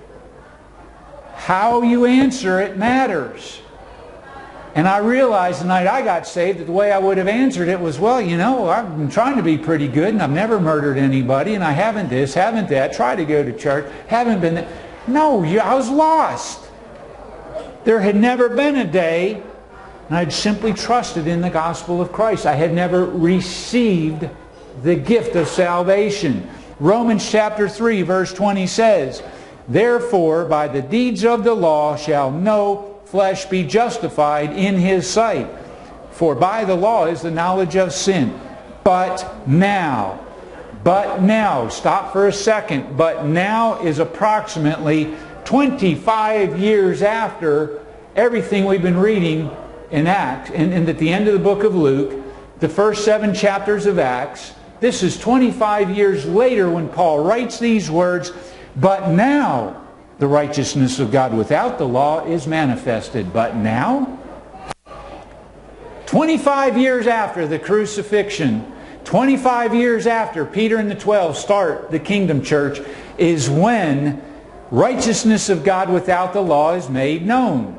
How you answer it matters. And I realized the night I got saved that the way I would have answered it was, well, you know, I've been trying to be pretty good and I've never murdered anybody and I haven't this, haven't that, tried to go to church, haven't been that. No, I was lost. There had never been a day and I'd simply trusted in the gospel of Christ. I had never received the gift of salvation. Romans chapter three verse twenty says, therefore by the deeds of the law shall no flesh be justified in his sight. For by the law is the knowledge of sin. But now, but now, stop for a second, but now is approximately twenty-five years after everything we've been reading in Acts, and, and at the end of the book of Luke, the first seven chapters of Acts. This is twenty-five years later when Paul writes these words, but now the righteousness of God without the law is manifested. But now, twenty-five years after the crucifixion, twenty-five years after Peter and the twelve start the Kingdom Church, is when righteousness of God without the law is made known.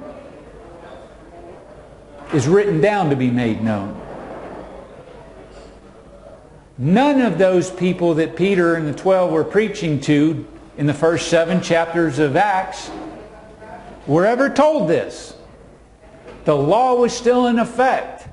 Is written down to be made known. None of those people that Peter and the twelve were preaching to in the first seven chapters of Acts were ever told this. The law was still in effect.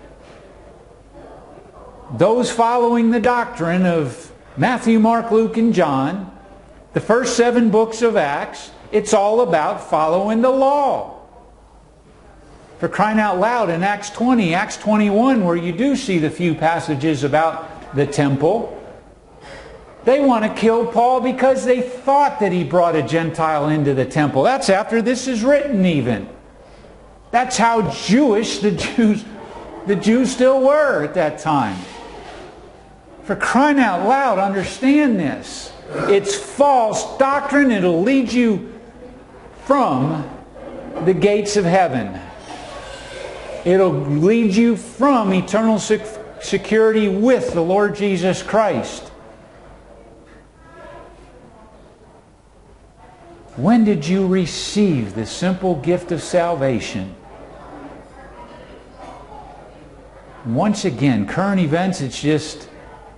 Those following the doctrine of Matthew, Mark, Luke, and John, the first seven books of Acts, it's all about following the law. For crying out loud, in Acts twenty, Acts twenty-one, where you do see the few passages about the temple, they want to kill Paul because they thought that he brought a Gentile into the temple. That's after this is written even. That's how Jewish the Jews, the Jews still were at that time. For crying out loud, understand this. It's false doctrine. It'll lead you from the gates of heaven. It'll lead you from eternal security with the Lord Jesus Christ. When did you receive the simple gift of salvation? Once again, current events, it's just,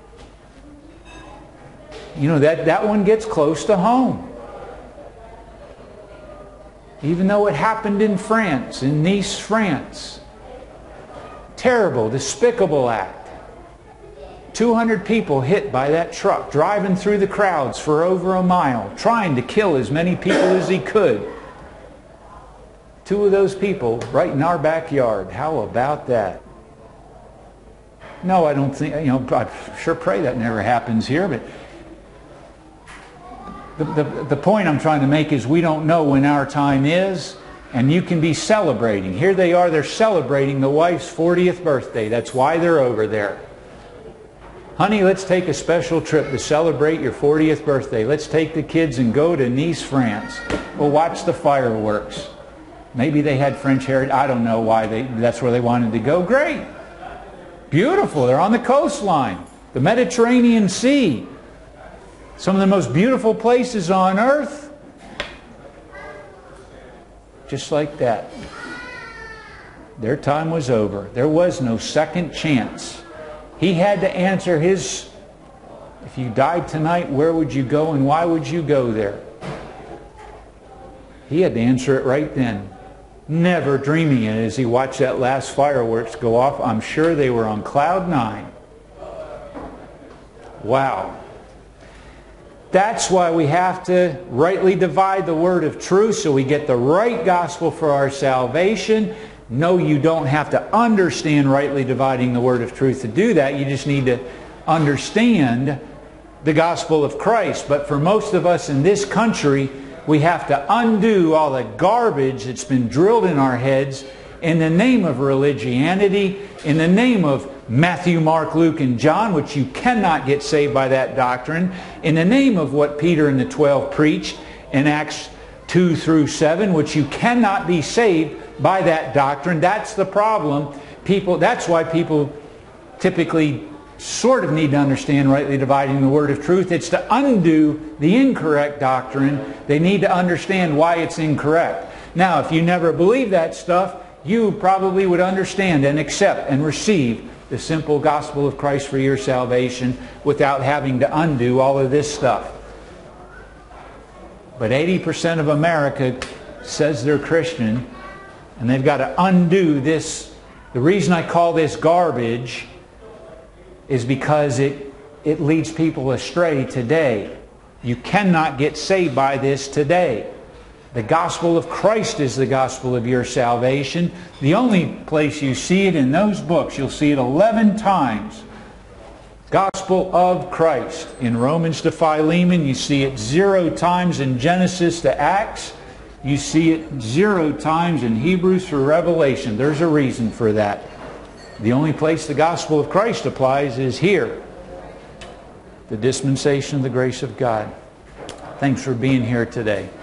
you know, that, that one gets close to home. Even though it happened in France, in Nice, France. Terrible, despicable act. two hundred people hit by that truck, driving through the crowds for over a mile, trying to kill as many people as he could. Two of those people right in our backyard. How about that? No, I don't think, you know, I sure pray that never happens here, but the, the, the point I'm trying to make is we don't know when our time is, and you can be celebrating. Here they are, they're celebrating the wife's fortieth birthday. That's why they're over there. Honey, let's take a special trip to celebrate your fortieth birthday. Let's take the kids and go to Nice, France. We'll watch the fireworks. Maybe they had French heritage. I don't know why they, that's where they wanted to go. Great. Beautiful. They're on the coastline. The Mediterranean Sea. Some of the most beautiful places on earth. Just like that. Their time was over. There was no second chance. He had to answer his, if you died tonight, where would you go and why would you go there? He had to answer it right then. Never dreaming it as he watched that last fireworks go off. I'm sure they were on cloud nine. Wow. That's why we have to rightly divide the word of truth so we get the right gospel for our salvation. No, you don't have to understand rightly dividing the word of truth to do that. You just need to understand the gospel of Christ. But for most of us in this country, we have to undo all the garbage that's been drilled in our heads in the name of religianity, in the name of Matthew, Mark, Luke, and John, which you cannot get saved by that doctrine, in the name of what Peter and the twelve preached in Acts two through seven, which you cannot be saved by that doctrine. That's the problem. People, that's why people typically sort of need to understand rightly dividing the word of truth. It's to undo the incorrect doctrine. They need to understand why it's incorrect. Now, if you never believe that stuff, you probably would understand and accept and receive the simple gospel of Christ for your salvation without having to undo all of this stuff. But eighty percent of America says they're Christian, and they've got to undo this. The reason I call this garbage is because it, it leads people astray today. You cannot get saved by this today. The gospel of Christ is the gospel of your salvation. The only place you see it in those books, you'll see it eleven times. Gospel of Christ. In Romans to Philemon, you see it zero times. In Genesis to Acts, you see it zero times. In Hebrews for Revelation. There's a reason for that. The only place the gospel of Christ applies is here. The dispensation of the grace of God. Thanks for being here today.